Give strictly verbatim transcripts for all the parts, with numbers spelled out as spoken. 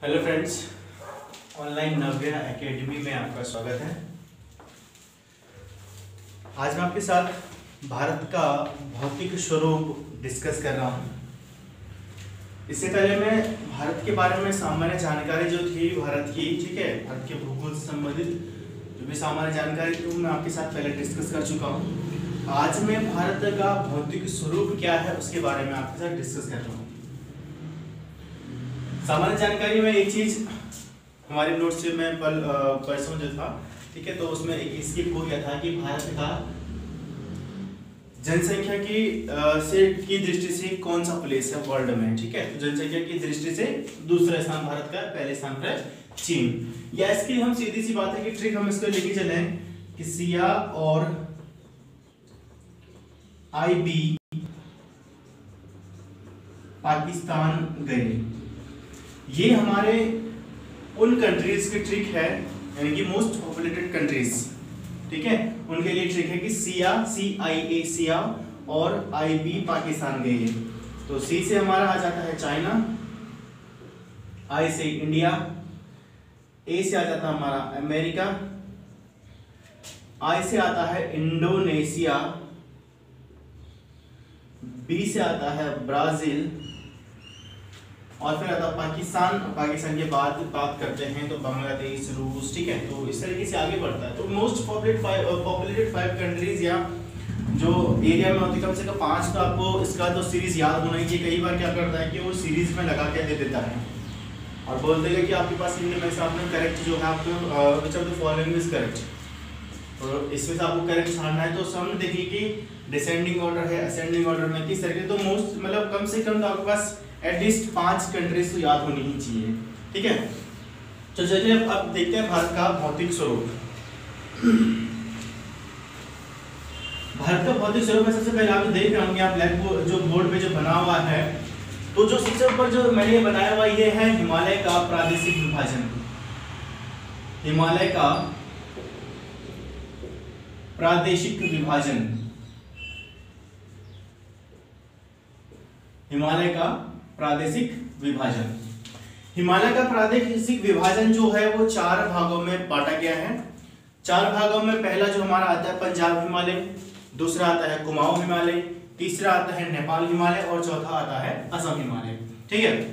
Hello friends, online Navya academy में आपका स्वागत है। आज मैं आपके साथ भारत का भौतिक स्वरूप डिस्कस कर रहा हूँ। इससे पहले मैं भारत के बारे में सामान्य जानकारी जो थी भारत की, ठीक है, भारत के भूगोल से संबंधित जो भी सामान्य जानकारी थी मैं आपके साथ पहले डिस्कस कर चुका हूँ। आज मैं भारत का भौतिक स्वरूप क्या है उसके बारे में आपके साथ डिस्कस कर रहा हूँ। सामान्य जानकारी में एक चीज हमारे नोट्स से मैं पल परसों जो था, ठीक है, तो उसमें एक स्किप हो गया था कि भारत का जनसंख्या की आ, से की दृष्टि से कौन सा प्लेस है वर्ल्ड में, ठीक है। तो जनसंख्या की दृष्टि से दूसरा स्थान भारत का, पहले स्थान पर चीन। या इसकी हम सीधी सी बात है कि ट्रिक हम इसको लेके चले कि सिया और आई बी पाकिस्तान गए। ये हमारे उन कंट्रीज की ट्रिक है, यानी कि मोस्ट पॉपुलेटेड कंट्रीज, ठीक है, उनके लिए ट्रिक है कि सिया सी आई ए सिया और आई बी पाकिस्तान गए। तो सी से हमारा आ जाता है चाइना, आई से इंडिया, ए से आ जाता है हमारा अमेरिका, आई से आता है इंडोनेशिया, बी से आता है ब्राजील और फिर आता पाकिस्तान। पाकिस्तान के बाद बात करते हैं तो बांग्लादेश, रूस, ठीक है। तो इस तरीके से आगे बढ़ता है। तो मोस्ट पॉपुलेटेड फाइव कंट्रीज या जो एरिया में होती है कम से कम पांच, तो आपको इसका तो सीरीज याद होना ही चाहिए। कई बार क्या करता है कि वो सीरीज में लगा के दे देता है और बोल देगा कि आपके पास इनमें से आपने करेक्ट जो है आपको which of the following is correct, तो इसमें से आपको करेक्ट छाड़ना है। तो हम देखिए कि डिसेंडिंग ऑर्डर है, असेंडिंग ऑर्डर में किस तरीके। तो मोस्ट मतलब कम से कम तो आपके पास एटलीस्ट पांच कंट्रीज तो याद होनी ही चाहिए, ठीक है। तो चलिए अब अब देखते हैं भारत का भौतिक स्वरूप। भारत का भौतिक स्वरूप में सबसे पहले आप देख रहे होंगे आप ब्लैक बोर्ड जो बोर्ड पे जो बना हुआ है, तो जो सबसे ऊपर जो मैंने बनाया हुआ ये है हिमालय का प्रादेशिक विभाजन। हिमालय का प्रादेशिक विभाजन, हिमालय का प्रादेशिक विभाजन। हिमालय का प्रादेशिक विभाजन जो है वो चार भागों में बांटा गया है। चार भागों में पहला जो हमारा आता है पंजाब हिमालय, दूसरा आता है कुमाऊं हिमालय, तीसरा आता है नेपाल हिमालय और चौथा आता है असम हिमालय, ठीक है।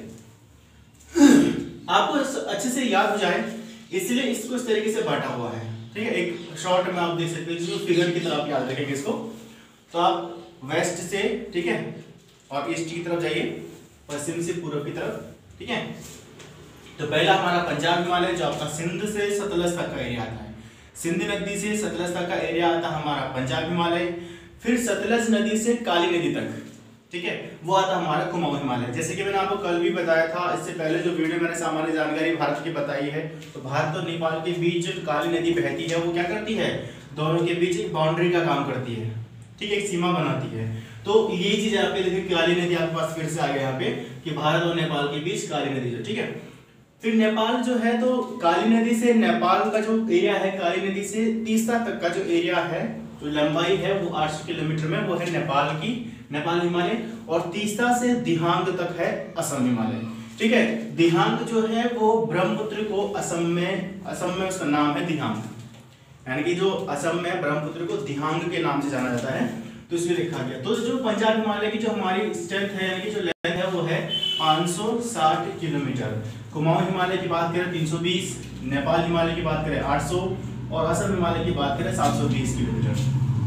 आपको अच्छे से याद हो जाए इसलिए इसको इस तरीके से बांटा हुआ है, ठीक है। एक शॉर्ट में आप देख सकते हैं, फिगर की तरफ याद रखेंगे इसको। तो आप वेस्ट से, ठीक है, और ईस्ट की तरफ जाइए, पश्चिम से पूर्व की तरफ, ठीक है। तो पहला हमारा पंजाब हिमालय जो आपका सिंध से सतलज तक का एरिया आता है। सिंध नदी से सतलज तक का एरिया आता है हमारा पंजाब हिमालय। फिर सतलज नदी से काली नदी तक, ठीक है, वो आता है हमारा कुमाऊं हिमालय। जैसे कि मैंने आपको कल भी बताया था, इससे पहले जो वीडियो मैंने सामान्य जानकारी भारत की बताई है, तो भारत और नेपाल के बीच जो काली नदी बहती है वो क्या करती है, दोनों के बीच एक बाउंड्री का काम करती है, ठीक है, एक सीमा बनाती है। तो ये चीज यहाँ पे देखिए काली नदी आपके पास फिर से आ गया यहाँ पे कि भारत और नेपाल के बीच काली नदी जो, ठीक है। फिर नेपाल जो है तो काली नदी से नेपाल का जो एरिया है, काली नदी से तीस्ता तक का जो एरिया है, जो लंबाई है वो आठ सौ किलोमीटर में, वो है नेपाल की, नेपाल हिमालय। और तीस्ता से दिहांग तक है असम हिमालय, ठीक है। दिहांग जो है वो ब्रह्मपुत्र को असम में, असम में उसका नाम है दिहांग, यानी कि जो असम में ब्रह्मपुत्र को दिहांग के नाम से जाना जाता है, तो इसमें लिखा गया। तो जो पंजाब हिमालय की जो हमारी स्ट्रेंथ है, यानी कि जो लेंथ है वो है पाँच सौ साठ किलोमीटर। कुमाऊं हिमालय की बात करें तीन सौ बीस, नेपाल हिमालय की बात करें आठ सौ और असम हिमालय की बात करें सात सौ बीस किलोमीटर।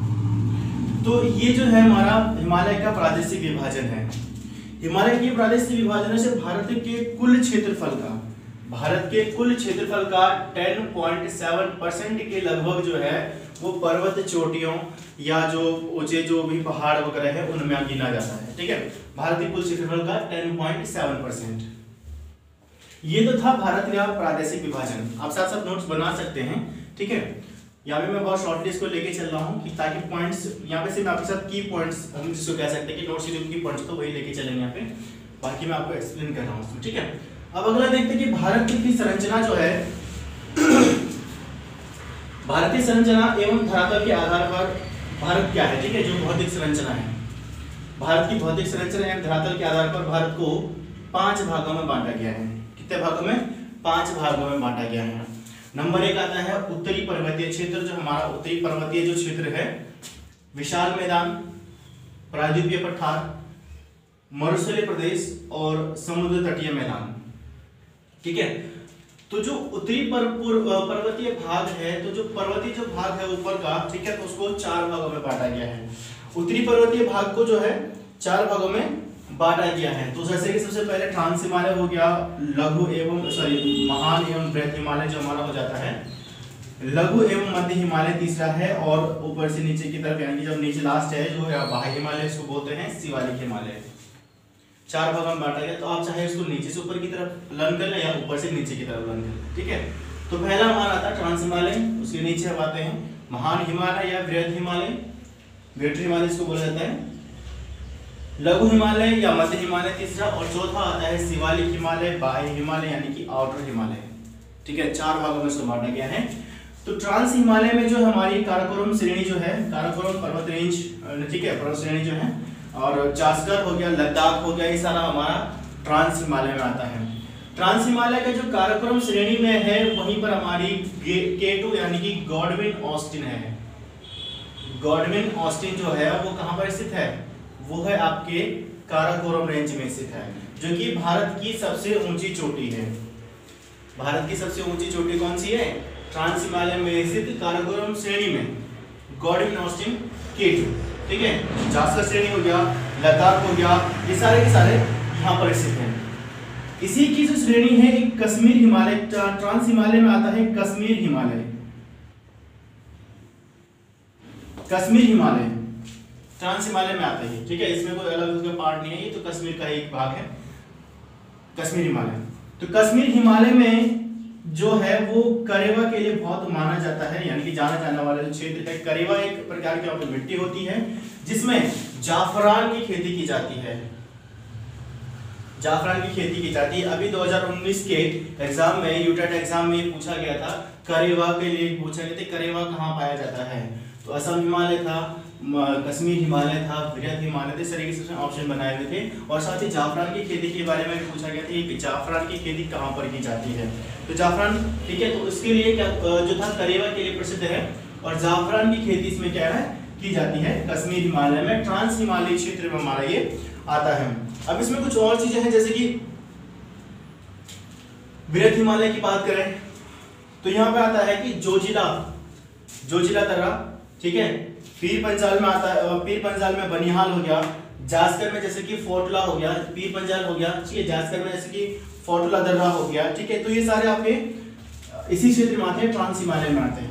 तो ये जो है हमारा हिमालय का प्रादेशिक विभाजन है। हिमालय के प्रादेशिक विभाजन से भारत के कुल क्षेत्रफल का, भारत के कुल क्षेत्रफल का दस पॉइंट सात परसेंट के लगभग जो है वो पर्वत चोटियों या जो ऊंचे जो भी पहाड़ वगैरह है उनमें गिना जाता है, ठीक है। भारत के कुल क्षेत्रफल का दस पॉइंट सात परसेंट। ये तो था भारत का प्रादेशिक विभाजन। आप साथ साथ नोट्स बना सकते हैं, ठीक है। यहाँ पे मैं बहुत शॉर्टली इसको लेके चल रहा हूँ कि ताकि पॉइंट्स यहाँ पे से मैं आपके साथ की पॉइंट्स हम जिसको कह सकते हैं कि नोट्स की पॉइंट्स तो वही लेके चलेंगे यहाँ पे, बाकी मैं आपको एक्सप्लेन कर रहा हूँ, ठीक है। अब अगला देखते हैं कि भारत की संरचना जो है भारतीय संरचना एवं धरातल के आधार पर भारत क्या है, ठीक है, जो भौतिक संरचना है। भारत की भौतिक संरचना एवं धरातल के आधार पर भारत को पांच भागों में बांटा गया है। कितने भागों में, पांच भागों में बांटा गया है। नंबर एक आता है उत्तरी पर्वतीय क्षेत्र, जो हमारा उत्तरी पर्वतीय जो क्षेत्र है, विशाल मैदान, प्रायद्वीपीय पठार, मरुस्थलीय प्रदेश और समुद्र तटीय मैदान। ठीक है, तो जो उत्तरी पर्वतीय भाग है, तो जो पर्वतीय जो भाग है ऊपर का, ठीक है, तो उसको चार भागों में बांटा गया है। उत्तरी पर्वतीय भाग को जो है चार भागों में बांटा गया है। तो जैसे कि सबसे पहले ट्रांस हिमालय हो गया, लघु एवं सॉरी महान एवं बृहद हिमालय जो हमारा हो जाता है, लघु एवं मध्य हिमालय तीसरा है, और ऊपर से नीचे की तरफ यानी कि जब नीचे लास्ट है जो है बाह्य हिमालय, इसको बोलते हैं शिवालिक हिमालय। चार भागों में बांटा गया, तो आप चाहे इसको नीचे से ऊपर की तरफ लर्न कर लें या ऊपर से नीचे की तरफ लर्न कर लें। ठीक है, तो पहला हमारा आता है ट्रांस हिमालय, उसके नीचे हम आते हैं महान हिमालय या बृहद हिमालय, ग्रेटर हिमालय इसको बोला जाता है, लघु हिमालय या मध्य हिमालय तीसरा, और चौथा आता है शिवालिक हिमालय, बाह्य हिमालय यानी कि आउटर हिमालय। ठीक है, चार भागों में इसको बांटा गया है। तो ट्रांस हिमालय में जो हमारी काराकोरम श्रेणी जो है, काराकोरम पर्वत रेंज, ठीक है, पर्वत श्रेणी जो है, और जास्कर हो गया, लद्दाख हो गया, ये सारा हमारा ट्रांस हिमालय में आता है। ट्रांस हिमालय का जो काराकोरम श्रेणी में है, वहीं पर हमारी के टू यानी कि गॉडविन ऑस्टिन है। गॉडविन ऑस्टिन जो है वो कहां पर स्थित है, वो है आपके काराकोरम रेंज में स्थित है, जो कि भारत की सबसे ऊंची चोटी है। भारत की सबसे ऊंची चोटी कौन सी है, ट्रांस हिमालय में स्थित काराकोरम श्रेणी में गॉडविन ऑस्टिन के टू। ठीक है, जास्कर श्रेणी हो गया, लद्दाख हो गया, ये सारे के सारे यहाँ पर स्थित हैं। इसी की जो श्रेणी है एक कश्मीर हिमालय, ट्रांस हिमालय में आता है कश्मीर हिमालय। कश्मीर हिमालय ट्रांस हिमालय में आता है। ठीक है, इसमें कोई अलग उसका पार्ट नहीं है, ये तो कश्मीर का ही एक भाग है, कश्मीर हिमालय। तो कश्मीर हिमालय में जो है वो करेवा के लिए बहुत माना जाता है, यानी कि जाना जाने वाला जो क्षेत्र है। करेवा एक प्रकार की आपकी मिट्टी होती है जिसमें जाफरान की खेती की जाती है, जाफरान की खेती की जाती है। अभी दो हज़ार उन्नीस के एग्जाम में, यूटेट एग्जाम में पूछा गया था, करेवा के लिए पूछा गया था, करेवा कहाँ पाया जाता है, तो असम हिमालय था, कश्मीर हिमालय था, बृहद हिमालय थे, इस तरीके से ऑप्शन बनाए हुए थे। और साथ ही जाफरान की खेती के बारे में भी पूछा गया था कि जाफरान की खेती कहाँ पर की जाती है। तो जाफरान, ठीक है, तो इसके लिए क्या जो था करेवा के लिए प्रसिद्ध है, और जाफरान की खेती इसमें क्या है की जाती है कश्मीर हिमालय में। ट्रांस हिमालय क्षेत्र में हमारा ये आता है। अब इसमें कुछ और चीजें हैं, जैसे कि बृहद हिमालय की बात करें तो यहाँ पे आता है कि जोजिला, जोजिला दर्रा, ठीक है, पीर पंजाल में आता है, पीर पंजाल में बनिहाल हो गया, जास्कर में जैसे कि फोटला हो गया, पीर पंजाल हो गया, ठीक है, जास्कर में जैसे कि फोटला दर्रा हो गया। ठीक है, तो ये सारे आपके इसी क्षेत्र में आते हैं, ट्रांस हिमालय में आते हैं।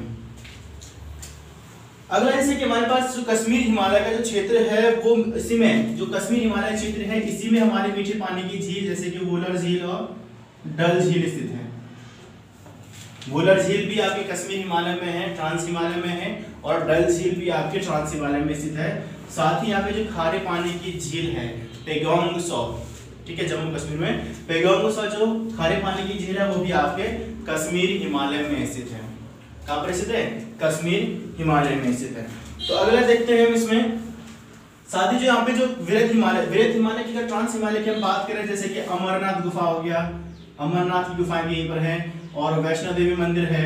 अगला जैसे कि हमारे पास जो कश्मीर हिमालय का जो क्षेत्र है, वो इसी में जो कश्मीर हिमालय क्षेत्र है, इसी में हमारे मीठे पानी की झील जैसे कि वुलर झील और डल झील स्थित है। वुलर झील भी आपके कश्मीर हिमालय में है, ट्रांस हिमालय में है, और डल झील भी आपके ट्रांस हिमालय में स्थित है। साथ ही यहाँ पे जो खारे पानी की झील है पेगोंग सौ, ठीक है, जम्मू कश्मीर में पेगोंग सौ जो खारे पानी की झील है, वो भी आपके कश्मीर हिमालय में स्थित है। कहाँ पर स्थित है, कश्मीर हिमालय में स्थित है। तो अगला देखते हैं हम इसमें, साथ ही जो यहाँ पे जो वृहद हिमालय, वृहद हिमालय की ट्रांस हिमालय की हम बात करें, जैसे कि अमरनाथ गुफा हो गया, अमरनाथ की गुफाएं भी यहीं पर है, और वैष्णो देवी मंदिर है,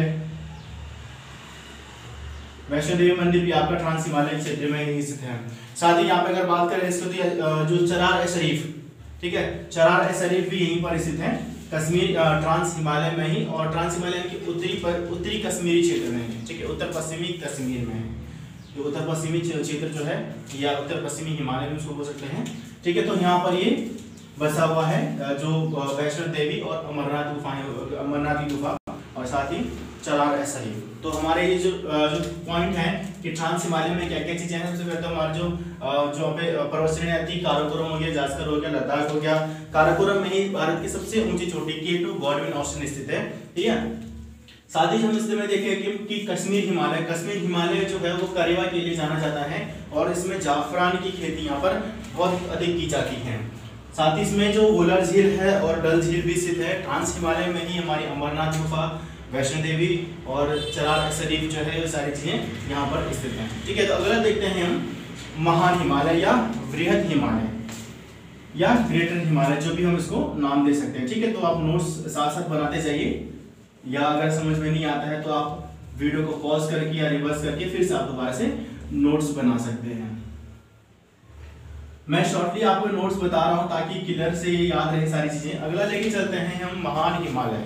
वैष्णो देवी मंदिर भी आपका ट्रांस हिमालय क्षेत्र में ही स्थित है। साथ ही यहाँ पे अगर बात करें इसको जो चरार ए शरीफ, ठीक है, चरार ए शरीफ भी यहीं पर स्थित है, कश्मीर ट्रांस हिमालय में ही, और ट्रांस हिमालय की उत्तरी पर उत्तरी कश्मीरी क्षेत्र में है, ठीक है, उत्तर पश्चिमी कश्मीर में है। जो उत्तर पश्चिमी क्षेत्र जो है, या उत्तर पश्चिमी हिमालय में उसको बोल सकते हैं। ठीक है, तो यहाँ पर ये बसा हुआ है जो वैष्णो देवी और अमरनाथ गुफाएं, अमरनाथ की गुफा, और साथ ही चरार ए शरीफ। तो हमारे ये जो जो पॉइंट है कि ट्रांस हिमालय में क्या क्या चीजें हैं, सबसे पहले हमारे जो जो पे पर्वत श्रेणी आती है, काराकोरम हो गया, जास्कर हो गया, लद्दाख हो गया। काराकोरम में ही भारत की सबसे ऊंची चोटी के टू गॉडविन ऑस्टिन स्थित है, ठीक है। साथ ही हम इसमें देखें कि, कि कश्मीर हिमालय, कश्मीर हिमालय जो है वो करेवा के लिए जाना जाता है, और इसमें जाफरान की खेती यहाँ पर बहुत अधिक की जाती है। साथ ही इसमें जो वुलर झील है और डल झील भी स्थित है। ट्रांस हिमालय में ही हमारी अमरनाथ गुफा, वैष्णो देवी और चरार ए शरीफ जो है, ये सारी चीजें यहाँ पर स्थित हैं। ठीक है, तो अगला देखते हैं हम महान हिमालय या वृहद हिमालय। या ग्रेटर हिमालय, जो भी हम इसको नाम दे सकते हैं। ठीक है, तो आप नोट्स साथ साथ बनाते जाइए, या अगर समझ में नहीं आता है तो आप वीडियो को पॉज करके या रिवर्स करके फिर से आप दोबारा से नोट्स बना सकते हैं। मैं शॉर्टली आपको नोट्स बता रहा हूं ताकि क्लियर से याद रहे सारी चीजें। अगला लेके चलते हैं हम महान हिमालय,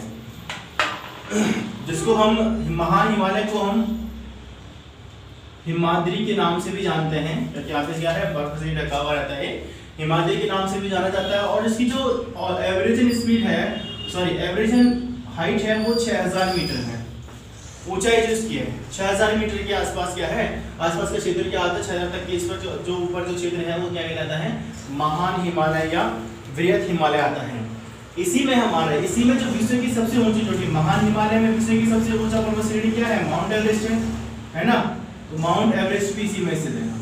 जिसको हम महान हिमालय को हम हिमाद्री के नाम से भी जानते हैं, क्योंकि यहाँ पे क्या है, बर्फ से ढका हुआ रहता है, हिमाद्री के नाम से भी जाना जाता है। और इसकी जो एवरेजन स्पीड है, सॉरी एवरेजन हाइट है वो छह हज़ार मीटर है। ऊंचाई जो इसकी है छह हज़ार मीटर के आसपास क्या है, आसपास का क्षेत्र क्या आता है, छह हज़ार तक के इस पर जो, जो ऊपर जो क्षेत्र है वो क्या कहलाता है, महान हिमालय या वृहद हिमालय आता है। इसी में हमारे इसी में जो विश्व की सबसे ऊंची चोटी, महान हिमालय में विश्व की सबसे ऊंचा पर्वत श्रेणी क्या है, माउंट एवरेस्ट है, है ना। तो माउंट एवरेस्ट भी इसी में स्थित है।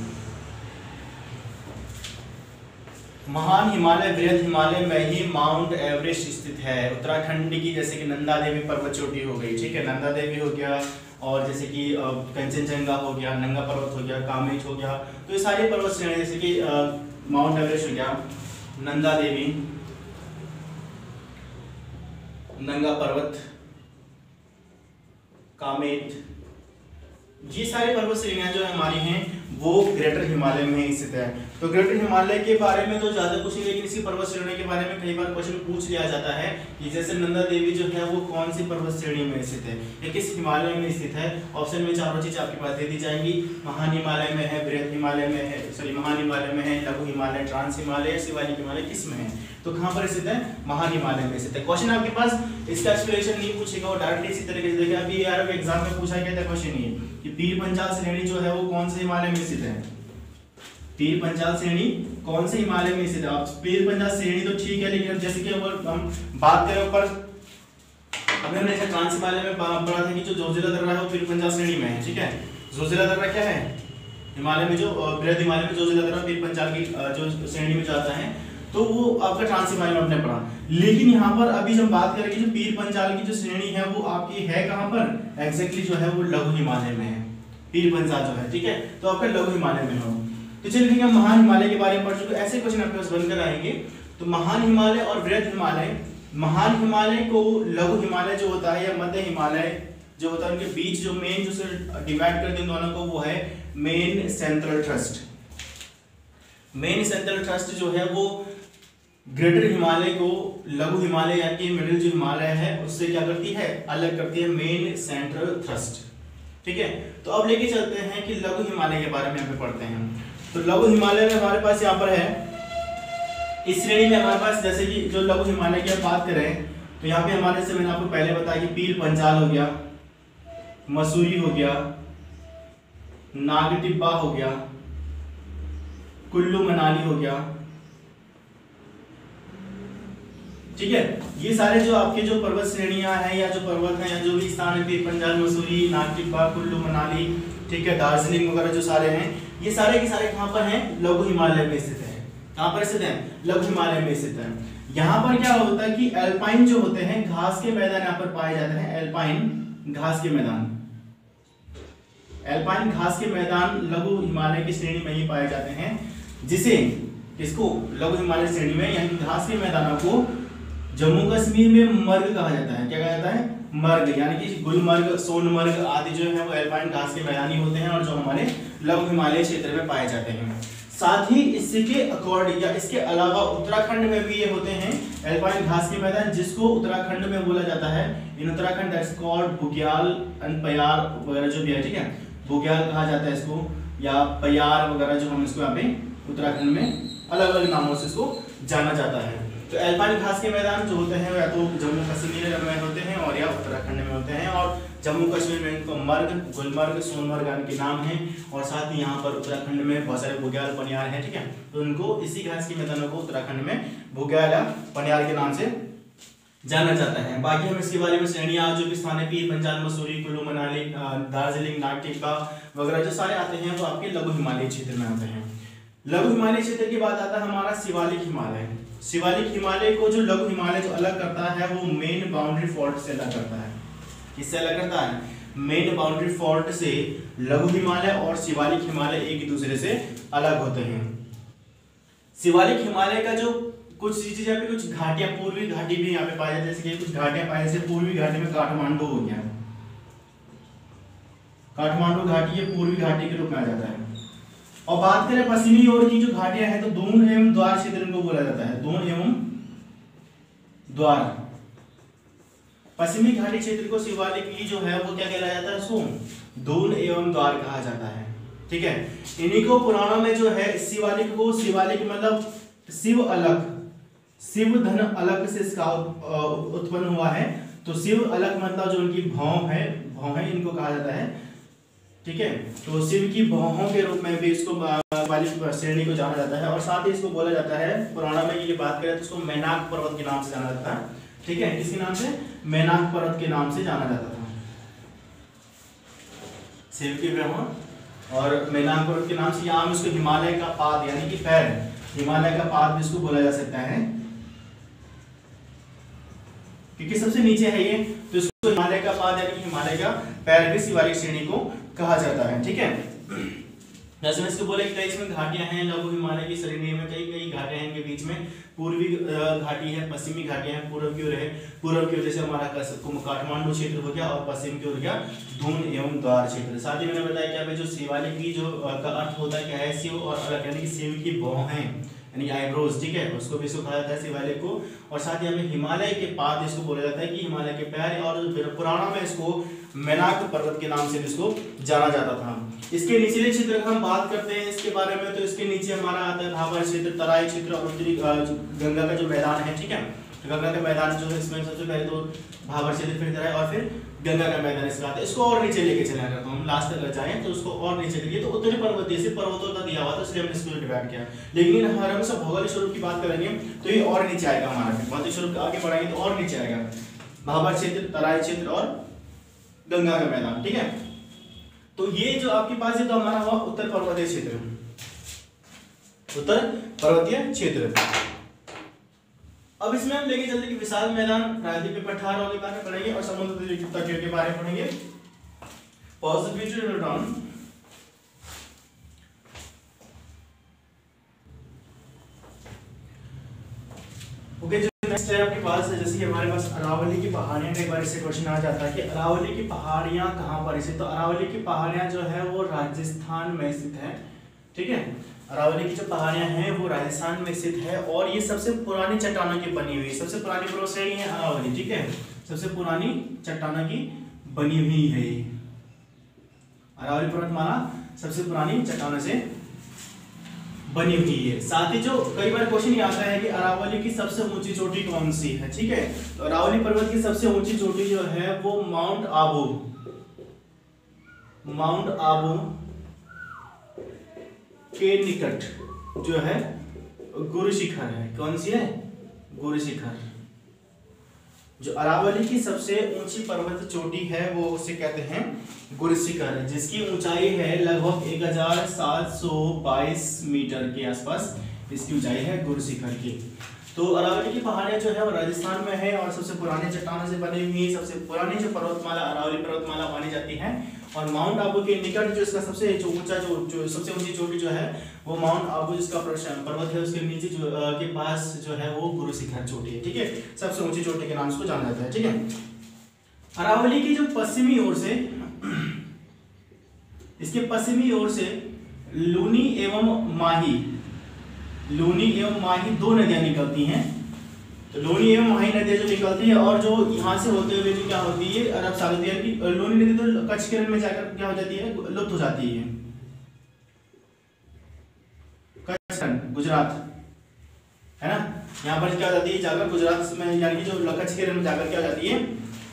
महान हिमालय वृहद हिमालय में ही माउंट एवरेस्ट स्थित है। उत्तराखंड की जैसे कि नंदा देवी पर्वत चोटी हो गई, ठीक है, नंदा देवी हो गया, और जैसे कि कंचनजंगा हो गया, नंगा पर्वत हो गया, कामेट हो गया, तो ये सारी पर्वत श्रेणी जैसे कि माउंट एवरेस्ट हो गया, नंदा देवी, नंगा पर्वत, कामेट, ये सारी पर्वत श्रेणियां जो हमारी हैं वो ग्रेटर हिमालय में स्थित है। तो ग्रेटर हिमालय के बारे में तो ज्यादा कुछ नहीं, लेकिन इसी पर्वत श्रेणी के बारे में कई बार क्वेश्चन पूछ लिया जाता है कि जैसे नंदा देवी जो है वो कौन सी पर्वत श्रेणी में स्थित है, या किस हिमालय में स्थित है। ऑप्शन में चारों चीज आपके पास दे दी जाएंगी, महान हिमालय में है, वृहद हिमालय में है, सॉरी महान हिमालय में है, लघु हिमालय, ट्रांस हिमालय, शिवालिक हिमालय, किस में है, तो कहां पर स्थित है, महान हिमालय में स्थित है। क्वेश्चन आपके पास इसका एक्सप्लेनेशन नहीं पूछेगा, वो डायरेक्टली इसी तरीके से देखेगा। अभी यार एग्जाम में पूछा गया था क्वेश्चन ये कि पीर पंचाल श्रेणी जो है वो कौन से हिमालय में स्थित है, पीर पंचाल श्रेणी कौन से हिमालय में स्थित है। आप पीर पंचाल श्रेणी तो ठीक है, लेकिन जैसे कि अगर हम बात करें ऊपर, अभी हमने ट्रांस हिमालय में पढ़ा था कि जो जोजिला दर्रा है वो पीर पंचाल श्रेणी में है, ठीक है। जोजिला दर्रा क्या है, हिमालय में जो वृहद हिमालय में जोजिला दर्रा पीर पंचाल की जो श्रेणी में जाता है, तो वो आपका ट्रांस हिमालय में आपने पढ़ा। लेकिन यहाँ पर अभी जब बात करेंगे जो पीर पंचाल की जो श्रेणी है वो आपकी है कहाँ पर, एग्जैक्टली जो है वो लघु हिमालय में है, पीर पंचाल जो है, ठीक है, तो आपका लघु हिमालय में हो। तो चलिए ठीक है, महान हिमालय के बारे में पढ़ चुके, ऐसे क्वेश्चन आपके पास बनकर आएंगे। तो महान हिमालय और वृहद हिमालय, महान हिमालय को लघु हिमालय जो होता है या मध्य हिमालय जो होता है, उनके बीच जो मेन जो डिवाइड करते हैं दोनों को वो है main central thrust. Main central thrust जो है वो ग्रेटर हिमालय को लघु हिमालय यानी कि मिडिल जो हिमालय है उससे क्या करती है, अलग करती है, मेन सेंट्रल थ्रस्ट, ठीक है। तो अब लेके चलते हैं कि लघु हिमालय के बारे में यहाँ पे पढ़ते हैं। तो लघु हिमालय में हमारे पास यहाँ पर है, इस श्रेणी में हमारे पास जैसे कि जो लघु हिमालय की बात करें तो यहाँ पे हमारे से मैंने आपको पहले बताया कि पीर पंचाल हो गया, मसूरी हो गया, नागटिब्बा हो गया, कुल्लू मनाली हो गया, ठीक है। ये सारे जो आपके जो पर्वत श्रेणियां हैं या जो पर्वत हैं या जो भी स्थान है, पीर पंचाल, मसूरी, नागटिब्बा, कुल्लू मनाली, ठीक है, दार्जिलिंग वगैरह जो सारे हैं, ये सारे के सारे कहां पर हैं, लघु हिमालय में स्थित है। कहां पर स्थित है, लघु हिमालय में स्थित है। यहाँ पर क्या होता है कि एल्पाइन जो होते हैं घास के मैदान यहाँ पर पाए जाते हैं, एल्पाइन घास के मैदान, एल्पाइन घास के मैदान लघु हिमालय की श्रेणी में ही पाए जाते हैं, जिसे इसको लघु हिमालय श्रेणी में यानी घास के मैदानों को जम्मू कश्मीर में मर्ग कहा जाता है। क्या कहा जाता है, मर्ग, यानी कि गुलमर्ग, सोनमर्ग आदि जो है वो एल्पाइन घास के मैदानी होते हैं और जो हमारे लघु हिमालय क्षेत्र में पाए जाते हैं। साथ ही इसके अकॉर्डिंग या इसके अलावा उत्तराखंड में भी ये होते हैं एल्पाइन घास के मैदान, जिसको उत्तराखंड में बोला जाता है in Uttarakhand that's called bugyal and payar वगैरह जो भी है, ठीक है, बुग्याल कहा जाता है इसको, या पयार वगैरह जो हम इसको यहाँ पे उत्तराखंड में अलग अलग नामों से इसको जाना जाता है। तो एल्पाइन घास के मैदान जो होते हैं या तो जम्मू कश्मीर में होते हैं और या उत्तराखंड में होते हैं, और जम्मू कश्मीर में इनको मर्ग, गुलमर्ग, सोनमर्ग के नाम हैं, और साथ ही यहाँ पर उत्तराखंड में बहुत सारे बुग्याल, पनियार हैं, ठीक है, तो उनको इसी घास के मैदानों को उत्तराखंड में बुग्याल या पनियार के नाम से जाना जाता है। बाकी हम इसके बारे में श्रेणियां जो भी स्थान है, पीर पंचाल, मसूरी, कुल्लू मनाली, दार्जिलिंग, नागटिब्बा वगैरह जो सारे आते हैं वो आपके लघु हिमालय क्षेत्र में आते हैं। लघु हिमालय क्षेत्र की बात आता है हमारा शिवालिक हिमालय। शिवालिक हिमालय को जो लघु हिमालय जो अलग करता है वो मेन बाउंड्री फॉल्ट से अलग करता है। किससे अलग करता है, मेन बाउंड्री फॉल्ट से लघु हिमालय और शिवालिक हिमालय एक दूसरे से अलग होते हैं। शिवालिक हिमालय का जो कुछ चीजें यहाँ पे कुछ घाटियां, पूर्वी घाटी भी यहाँ पे पाई जाती है, जैसे कि कुछ घाटियां पाई, जैसे पूर्वी घाटी में काठमांडू हो गया, काठमांडू घाटी ये पूर्वी घाटी के रूप में आ जाता है। और बात करें पश्चिमी ओर की जो घाटियां हैं तो दून एवं द्वार क्षेत्र इनको बोला जाता है, दून एवं द्वार। पश्चिमी घाटी क्षेत्र को शिवालिक की जो है वो क्या कहलाया जाता है, उसको दून एवं द्वार कहा जाता है, ठीक है। इन्हीं को पुराणों में जो है शिवालिक को, शिवालिक मतलब शिव अलग, शिव धन अलग से इसका उत्पन्न हुआ है, तो शिव अलग मतलब जो उनकी भौं है, भौं है इनको कहा जाता है, ठीक है। तो शिव की भौहों के रूप में भी इसको शिवालिक श्रेणी को जाना जाता है। और साथ ही इसको बोला जाता है, पुराना में ये बात करें तो इसको मैनाक पर्वत के नाम से जाना जाता है, ठीक है। किसके नाम से, मैनाक पर्वत के नाम से जाना जाता था शिव की ब्रह्मा, और मैनाक पर्वत के नाम से। यहाँ इसको हिमालय का पाद यानी कि पैर, हिमालय का पाद भी इसको बोला जा सकता है, क्योंकि सबसे नीचे है ये, तो इसको हिमालय का पाद यानी कि हिमालय का पैर भी शिवालिक श्रेणी को कहा जाता है, ठीक है। जैसे मैं इसको बोले कई इसमें घाटियां हैं, लघु हिमालय की श्रेणी में कई कई घाटियां हैं, इनके बीच में पूर्वी घाटी है, पश्चिमी घाटियां हैं, पूर्व की ओर है, पूर्व की ओर जैसे हमारा काठमांडू क्षेत्र हो गया, और पश्चिम की ओर गया दून एवं द्वार क्षेत्र। साथ ही मैंने बताया क्या भाई जो शिवालिक की जो का अर्थ होता है क्या है, शिव और अलग यानी कि शिव की भौं है यानी आईब्रोज, ठीक है, उसको भी इसको कहा जाता है शिवालिक को। और साथ ही हमें हिमालय के पाद इसको बोला जाता है कि हिमालय के पैर, और पुराणों में इसको मैनाक पर्वत के नाम से इसको जाना जाता था। इसके निचले क्षेत्र की हम बात करते हैं इसके बारे में, तो इसके नीचे हमारा आता है भाबर क्षेत्र, तराई क्षेत्र और उत्तरी गंगा का जो मैदान है, ठीक है। गंगा का मैदान जो है इसमें सबसे पहले तो भाबर क्षेत्र, फिर तराई और फिर गंगा का मैदान इसका आता है। इसको और नीचे लेके चला जाता हूँ हम, लास्ट तक जाएं तो उसको और नीचे लेके, तो उत्तरी पर्वतीय से पर्वतों का दिया हुआ था इसलिए हमने इसको डिवाइड किया। लेकिन हर हम सब भौगोलिक स्वरूप की बात करेंगे तो ये और नीचे आएगा हमारा, भौगोलिक स्वरूप आगे बढ़ाएंगे तो और नीचे आएगा भाबर क्षेत्र, तराई क्षेत्र और गंगा का मैदान, ठीक है। तो ये जो आपके पास है तो हमारा हुआ उत्तर पर्वतीय क्षेत्र, उत्तर पर्वतीय क्षेत्र। अब इसमें हम लेके चलते कि विशाल मैदान, प्रायद्वीपीय पठारों के बारे में पढ़ेंगे और समुद्र तटीय के बारे में पढ़ेंगे। Pause the video, return. Okay, जो नेक्स्ट है आपके पास है, जैसे कि हमारे पास अरावली की पहाड़ियां, कई बार इससे क्वेश्चन आ जाता है कि अरावली की पहाड़ियां कहाँ पर स्थित। तो अरावली की पहाड़ियां जो है वो राजस्थान में स्थित है, ठीक है। अरावली की जो पहाड़ियां हैं वो राजस्थान में स्थित है, और ये सबसे पुरानी चट्टानों की बनी हुई, सबसे पुरानी पर्वत श्रेणी है अरावली, ठीक है। सबसे पुरानी चट्टानों की बनी हुई है ये अरावली पर्वतमाला, सबसे पुरानी चट्टानों से बनी हुई है। साथ ही जो कई बार क्वेश्चन ये आता है कि अरावली की सबसे ऊंची चोटी कौन सी है, ठीक है। तो अरावली पर्वत की सबसे ऊंची चोटी जो है वो माउंट आबू, माउंट आबू के निकट जो है गुरु शिखर है। कौन सी है, गुरु शिखर। जो अरावली की सबसे ऊंची पर्वत चोटी है वो उसे कहते हैं गुरु शिखर, जिसकी ऊंचाई है लगभग एक हजार सात सौ बाईस मीटर के आसपास इसकी ऊंचाई है गुरु शिखर की। तो अरावली की पहाड़ियां जो है वो राजस्थान में है और सबसे पुराने चट्टानों से बनी हुई सबसे पुरानी जो पर्वतमाला अरावली पर्वतमाला मानी जाती है। और माउंट आबू के निकट जो इसका सबसे जो ऊंचा जो, जो सबसे ऊंची चोटी जो है वो माउंट आबू जिसका पर्वत है उसके नीचे जो के पास जो है वो गुरु शिखर चोटी है, ठीक है। सबसे ऊंची चोटी के नाम से जाना जाता है, ठीक है। अरावली की जो पश्चिमी ओर से, इसके पश्चिमी ओर से लूनी एवं माही, लूनी एवं माही दो नदियां निकलती हैं। तो लूनी एवं माही नदियां जो निकलती है और जो यहाँ से होते हुए जो क्या होती है अरब सागर की लूनी नदी तो कच्छ के रण में जाकर क्या हो जाती है, लुप्त हो जाती है। कच्छ गुजरात है ना, यहाँ पर क्या हो जाती है जाकर गुजरात में, यानी कि जो कच्छ के रण में जाकर क्या हो जाती है,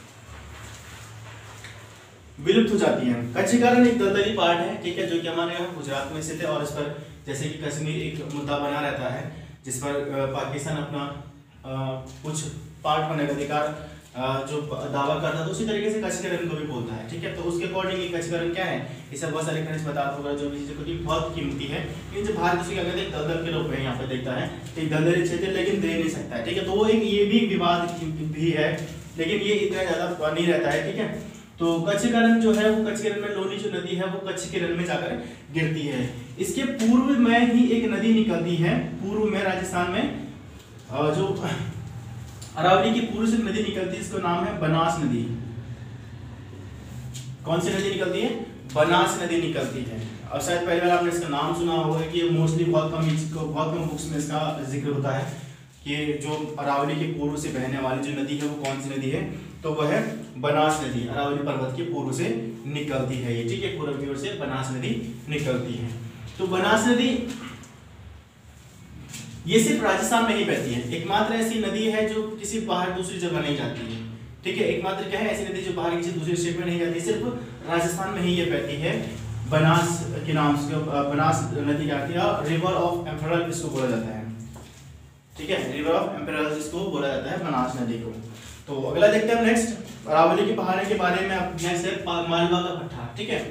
विलुप्त हो जाती है। कच्छ का रण एक दलदली पार्ट है, ठीक है, जो कि हमारे यहाँ गुजरात में स्थित है और इस पर जैसे कि कश्मीर एक मुद्दा बना रहता है जिस पर पाकिस्तान अपना आ, कुछ पार्ट होने का अधिकार जो दावा करता है, तो उसी तरीके से कच्छ के रण को भी बोलता है, ठीक है। तो उसके अकॉर्डिंग कच्छ का रण क्या है, इसे बहुत सारे खनिज पदार्थ होगा जो भी चीजें बहुत कीमती है, लेकिन जो भारत उसको क्या कहते हैं दलदल के रूप में यहाँ पे देखता है, एक दलदली क्षेत्र लेकिन दे नहीं सकता है, ठीक है। तो वो एक ये भी विवाद भी है, लेकिन ये इतना ज्यादा नहीं रहता है, ठीक है। तो कच्छ का रण जो है वो कच्छ के रण में लोनी जो नदी है वो कच्छ के रण में जाकर गिरती है। इसके पूर्व में ही एक नदी निकलती है, पूर्व में राजस्थान में जो अरावली की पूर्व से नदी निकलती है इसका नाम है बनास नदी। कौन सी नदी निकलती है? बनास नदी निकलती है। अब शायद पहली बार आपने इसका नाम सुना होगा कि मोस्टली बहुत कम इसको बहुत कम बुक्स में इसका जिक्र होता है कि जो अरावली के पूर्व से बहने वाली जो नदी है वो कौन सी नदी है, तो वह है बनास नदी। अरावली पर्वत के पूर्व से निकलती है ये, ठीक है, पूर्व की ओर से बनास नदी निकलती है। तो बनास नदी ये सिर्फ राजस्थान में ही बहती है, एकमात्र ऐसी नदी है जो किसी बाहर दूसरी जगह नहीं जाती है, ठीक है। एकमात्र क्या है ऐसी नदी जो बाहर किसी दूसरे स्टेट में नहीं जाती, सिर्फ राजस्थान में ही ये बहती है। बनास के नाम से बनास नदी क्या है, रिवर ऑफ एम्परल इसको बोला जाता है, ठीक है, रिवर ऑफ एम्परल इसको बोला जाता है बनास नदी को। तो अगला देखते हैं हम नेक्स्ट अरावली की पहाड़ी के बारे में। नेक्स्ट है मालवा का पठार, ठीक है।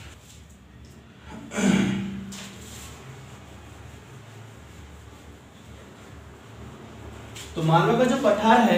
तो मालवा का जो पठार है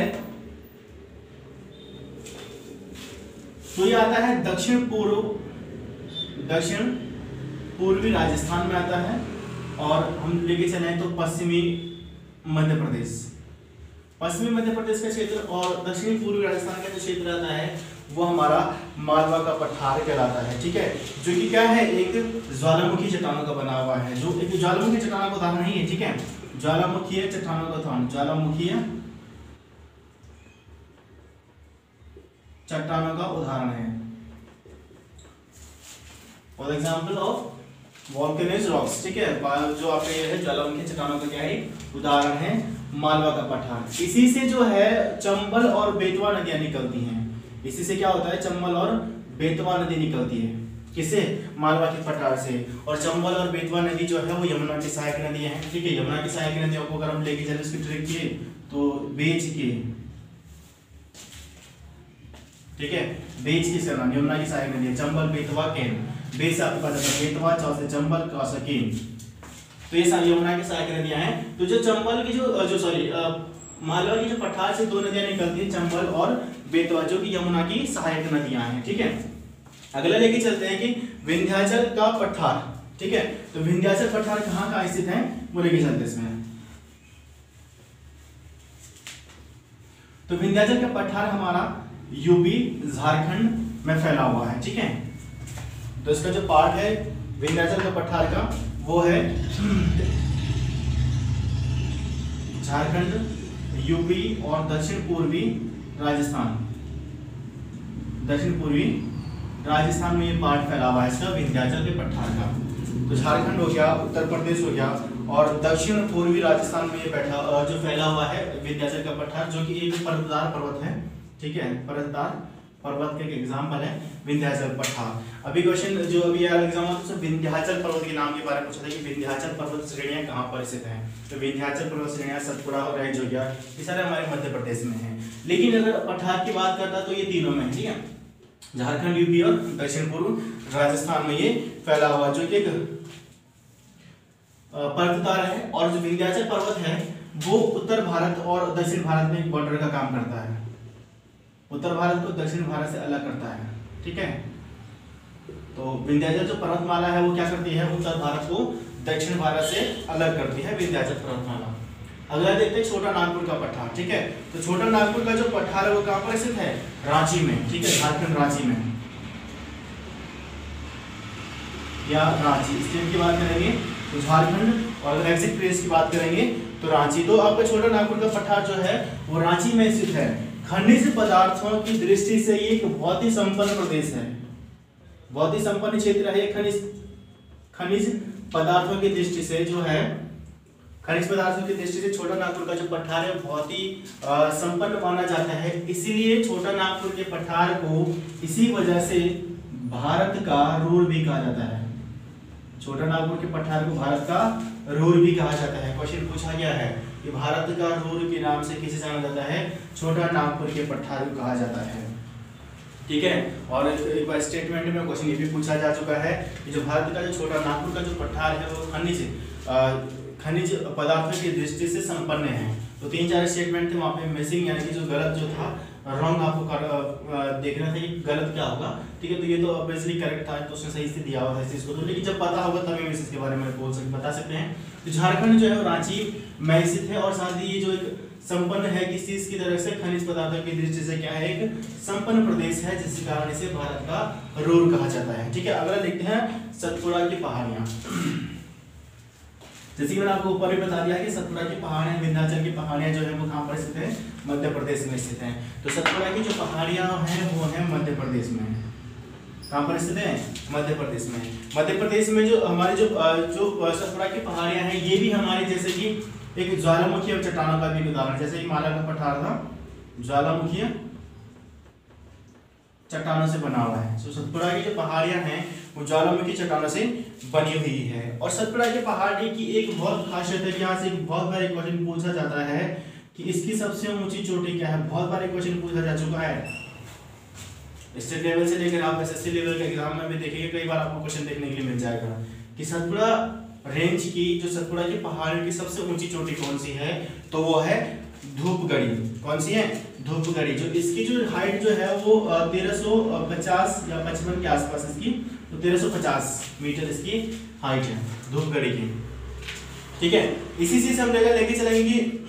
तो ये आता है दक्षिण पूर्व दक्षिण पूर्वी राजस्थान में आता है, और हम लेके चले तो पश्चिमी मध्य प्रदेश पश्चिमी मध्य प्रदेश का क्षेत्र और दक्षिणी पूर्वी राजस्थान का जो क्षेत्र आता है वो हमारा मालवा का पठार कहलाता है, ठीक है। जो कि क्या है, एक ज्वालामुखी चट्टानों का बना हुआ है, जो एक ज्वालामुखी चट्टानों का उदाहरण नहीं है, ठीक है, ज्वालामुखी चट्टानों का उदाहरण ज्वालामुखी चट्टानों का उदाहरण है। For example of volcanoes rocks, ठीक है, जो आपका ये है ज्वालामुखी चट्टानों का क्या है उदाहरण है मालवा का पठार। इसी से जो है चंबल और बेतवा नदियां निकलती हैं, इसी से क्या होता है चंबल और बेतवा नदी निकलती है, किसे, मालवा के पठार से। और चंबल और बेतवा नदी जो है वो यमुना की सहायक नदी है, ठीक है। यमुना की सहायक नदियों को अगर हम लेके चले उसकी ट्रिक किए तो बेच के, ठीक है, बेच की सरना यमुना की सहायक नदी है, चंबल बेतवा केन, बेच आपके पास है बेतवा, चौ से चंबल, का से केन, तो ये सारी यमुना की सहायक नदियां हैं। तो जो चंबल की जो जो सॉरी मालवा की जो पठार से दो नदियां निकलती हैं, चंबल और बेतवा, जो कि यमुना की सहायक नदियां हैं, ठीक है। अगला लेके चलते हैं कि विंध्याचल का पठार, ठीक है। तो विंध्याचल पठार कहाँ कहाँ स्थित है वो लेके चलते हैं इसमें। तो विंध्याचल का पठार हमारा यूपी झारखंड में फैला हुआ है, ठीक है। तो इसका जो पार्ट है विंध्याचल का पठार का वो है झारखंड, यूपी और दक्षिण पूर्वी राजस्थान। दक्षिण पूर्वी राजस्थान में ये पार्ट फैला हुआ है इसका विंध्याचल के पठार का। तो झारखंड हो गया, उत्तर प्रदेश हो गया, और दक्षिण पूर्वी राजस्थान में ये बैठा जो फैला हुआ है विंध्याचल का पठार, जो कि एक पर्वतदार पर्वत है, ठीक है, पर्वतदार पर्वत का एक एग्जाम्पल है विंध्याचल पठार। अभी क्वेश्चन जो अभी यार एग्जाम में विंध्याचल पर्वत के नाम के बारे में पूछा था कि विंध्याचल पर्वत श्रेणियां कहाँ पर स्थित हैं। तो विंध्याचल पर्वत श्रेणियां सतपुड़ा और रेंज हो गया, ये सारे हमारे मध्य प्रदेश में हैं। लेकिन अगर पठार की बात करता तो ये तीनों में है, ठीक है, झारखंड, यूपी और दक्षिण पूर्व राजस्थान में ये फैला हुआ, जो कि एक पर्वतदार है। और जो विंध्याचल पर्वत है वो उत्तर भारत और दक्षिण भारत में एक बॉर्डर का काम करता है, उत्तर भारत को दक्षिण भारत से अलग करता है, ठीक है। तो विंध्याचल जो पर्वतमाला है वो क्या करती है, उत्तर भारत को दक्षिण भारत से अलग करती है विंध्याचल पर्वतमाला। अगला देखते हैं छोटा नागपुर का पठार, ठीक है। तो छोटा नागपुर का जो पठार है वो कहां पर स्थित है, रांची में, ठीक है, झारखंड रांची में, या रांची स्टेट की बात करेंगे तो झारखंड, और अगर एग्जिट प्लेस की बात करेंगे तो रांची। तो आपका छोटा नागपुर का पठार जो है वो रांची में स्थित है। खनिज पदार्थों की दृष्टि से ये एक बहुत ही संपन्न प्रदेश है, बहुत ही संपन्न क्षेत्र है। खनिज खनिज पदार्थों की दृष्टि से जो है खनिज पदार्थों की दृष्टि से छोटा नागपुर का जो पठार है बहुत ही संपन्न माना जाता है। इसीलिए छोटा नागपुर के पठार को इसी वजह से भारत का रूर भी कहा जाता है। छोटा नागपुर के पठार को भारत का रूर भी कहा जाता है। क्वेश्चन पूछा गया है कि भारत का रूर के नाम से किसे जाना जाता है, छोटा नागपुर के पठार को कहा जाता है, ठीक है। और एक बार स्टेटमेंट में क्वेश्चन ये भी पूछा जा चुका है कि जो भारत का जो छोटा नागपुर का जो पठार है वो खनिज खनिज पदार्थों की दृष्टि से संपन्न है। तो तीन चार स्टेटमेंट थे वहाँ पे मिसिंग, यानी कि जो गलत जो था, रॉन्ग आपको कर, देखना था कि गलत क्या होगा, ठीक है। तो ये तो ऑब्वियसली करेक्ट था, तो उसने सही से दिया हुआ था इस चीज को, तो लेकिन जब पता होगा तभी हम इसके बारे में बोल सकते बता सकते हैं। तो झारखंड जो है रांची में स्थित है और साथ ही ये जो एक संपन्न है किस चीज की तरह से, खनिज पदार्थों की दृष्टि से क्या है, एक संपन्न प्रदेश है, जिस कारण इसे भारत का रूर कहा जाता है। ठीक है, अगला देखते हैं सतपुड़ा की पहाड़ियां। जैसे कि मैंने आपको ऊपर भी बता दिया कि सतपुड़ा की पहाड़ियां, विंध्याचल की पहाड़ियां जो है वो कहाँ पर स्थित है, मध्य प्रदेश में स्थित है। तो सतपुड़ा की जो पहाड़ियां हैं वो है मध्य प्रदेश में। कहाँ पर स्थित है, मध्य प्रदेश में। मध्य प्रदेश में जो हमारे जो जो सतपुड़ा की पहाड़ियां हैं ये भी हमारे जैसे कि एक ज्वालामुखी और चट्टानों का भी उदाहरण, जैसे कि माला का पठार था ज्वालामुखी चट्टानों से बना हुआ है। तो सतपुड़ा की जो पहाड़ियां हैं वो ज्वालामुखी चट्टानों से बनी हुई है। और सतपुड़ा की पहाड़ी की एक बहुत खासियत है कि यहाँ से एक बहुत बार क्वेश्चन पूछा जाता है कि इसकी सबसे ऊंची चोटी क्या है। बहुत बार क्वेश्चन पूछा जा चुका है, स्टेट लेवल से लेकर आप एसएससी लेवल के एग्जाम में भी देखेंगे, कई बार आपको क्वेश्चन देखने के लिए मिल जाएगा कि सतपुड़ा रेंज की जो सतपुड़ा की पहाड़ की सबसे ऊंची चोटी कौन सी है, तो वो है धूपगढ़ी। कौन सी है, धूपगढ़ी। जो इसकी जो हाइट जो है वो तेरह सौ पचास या पचपन के आसपास इसकी, तो तेरह सौ पचास मीटर इसकी हाइट है धूपगढ़ी की। ठीक है, इसी चीज से हम लेकर लेके चलेंगे कि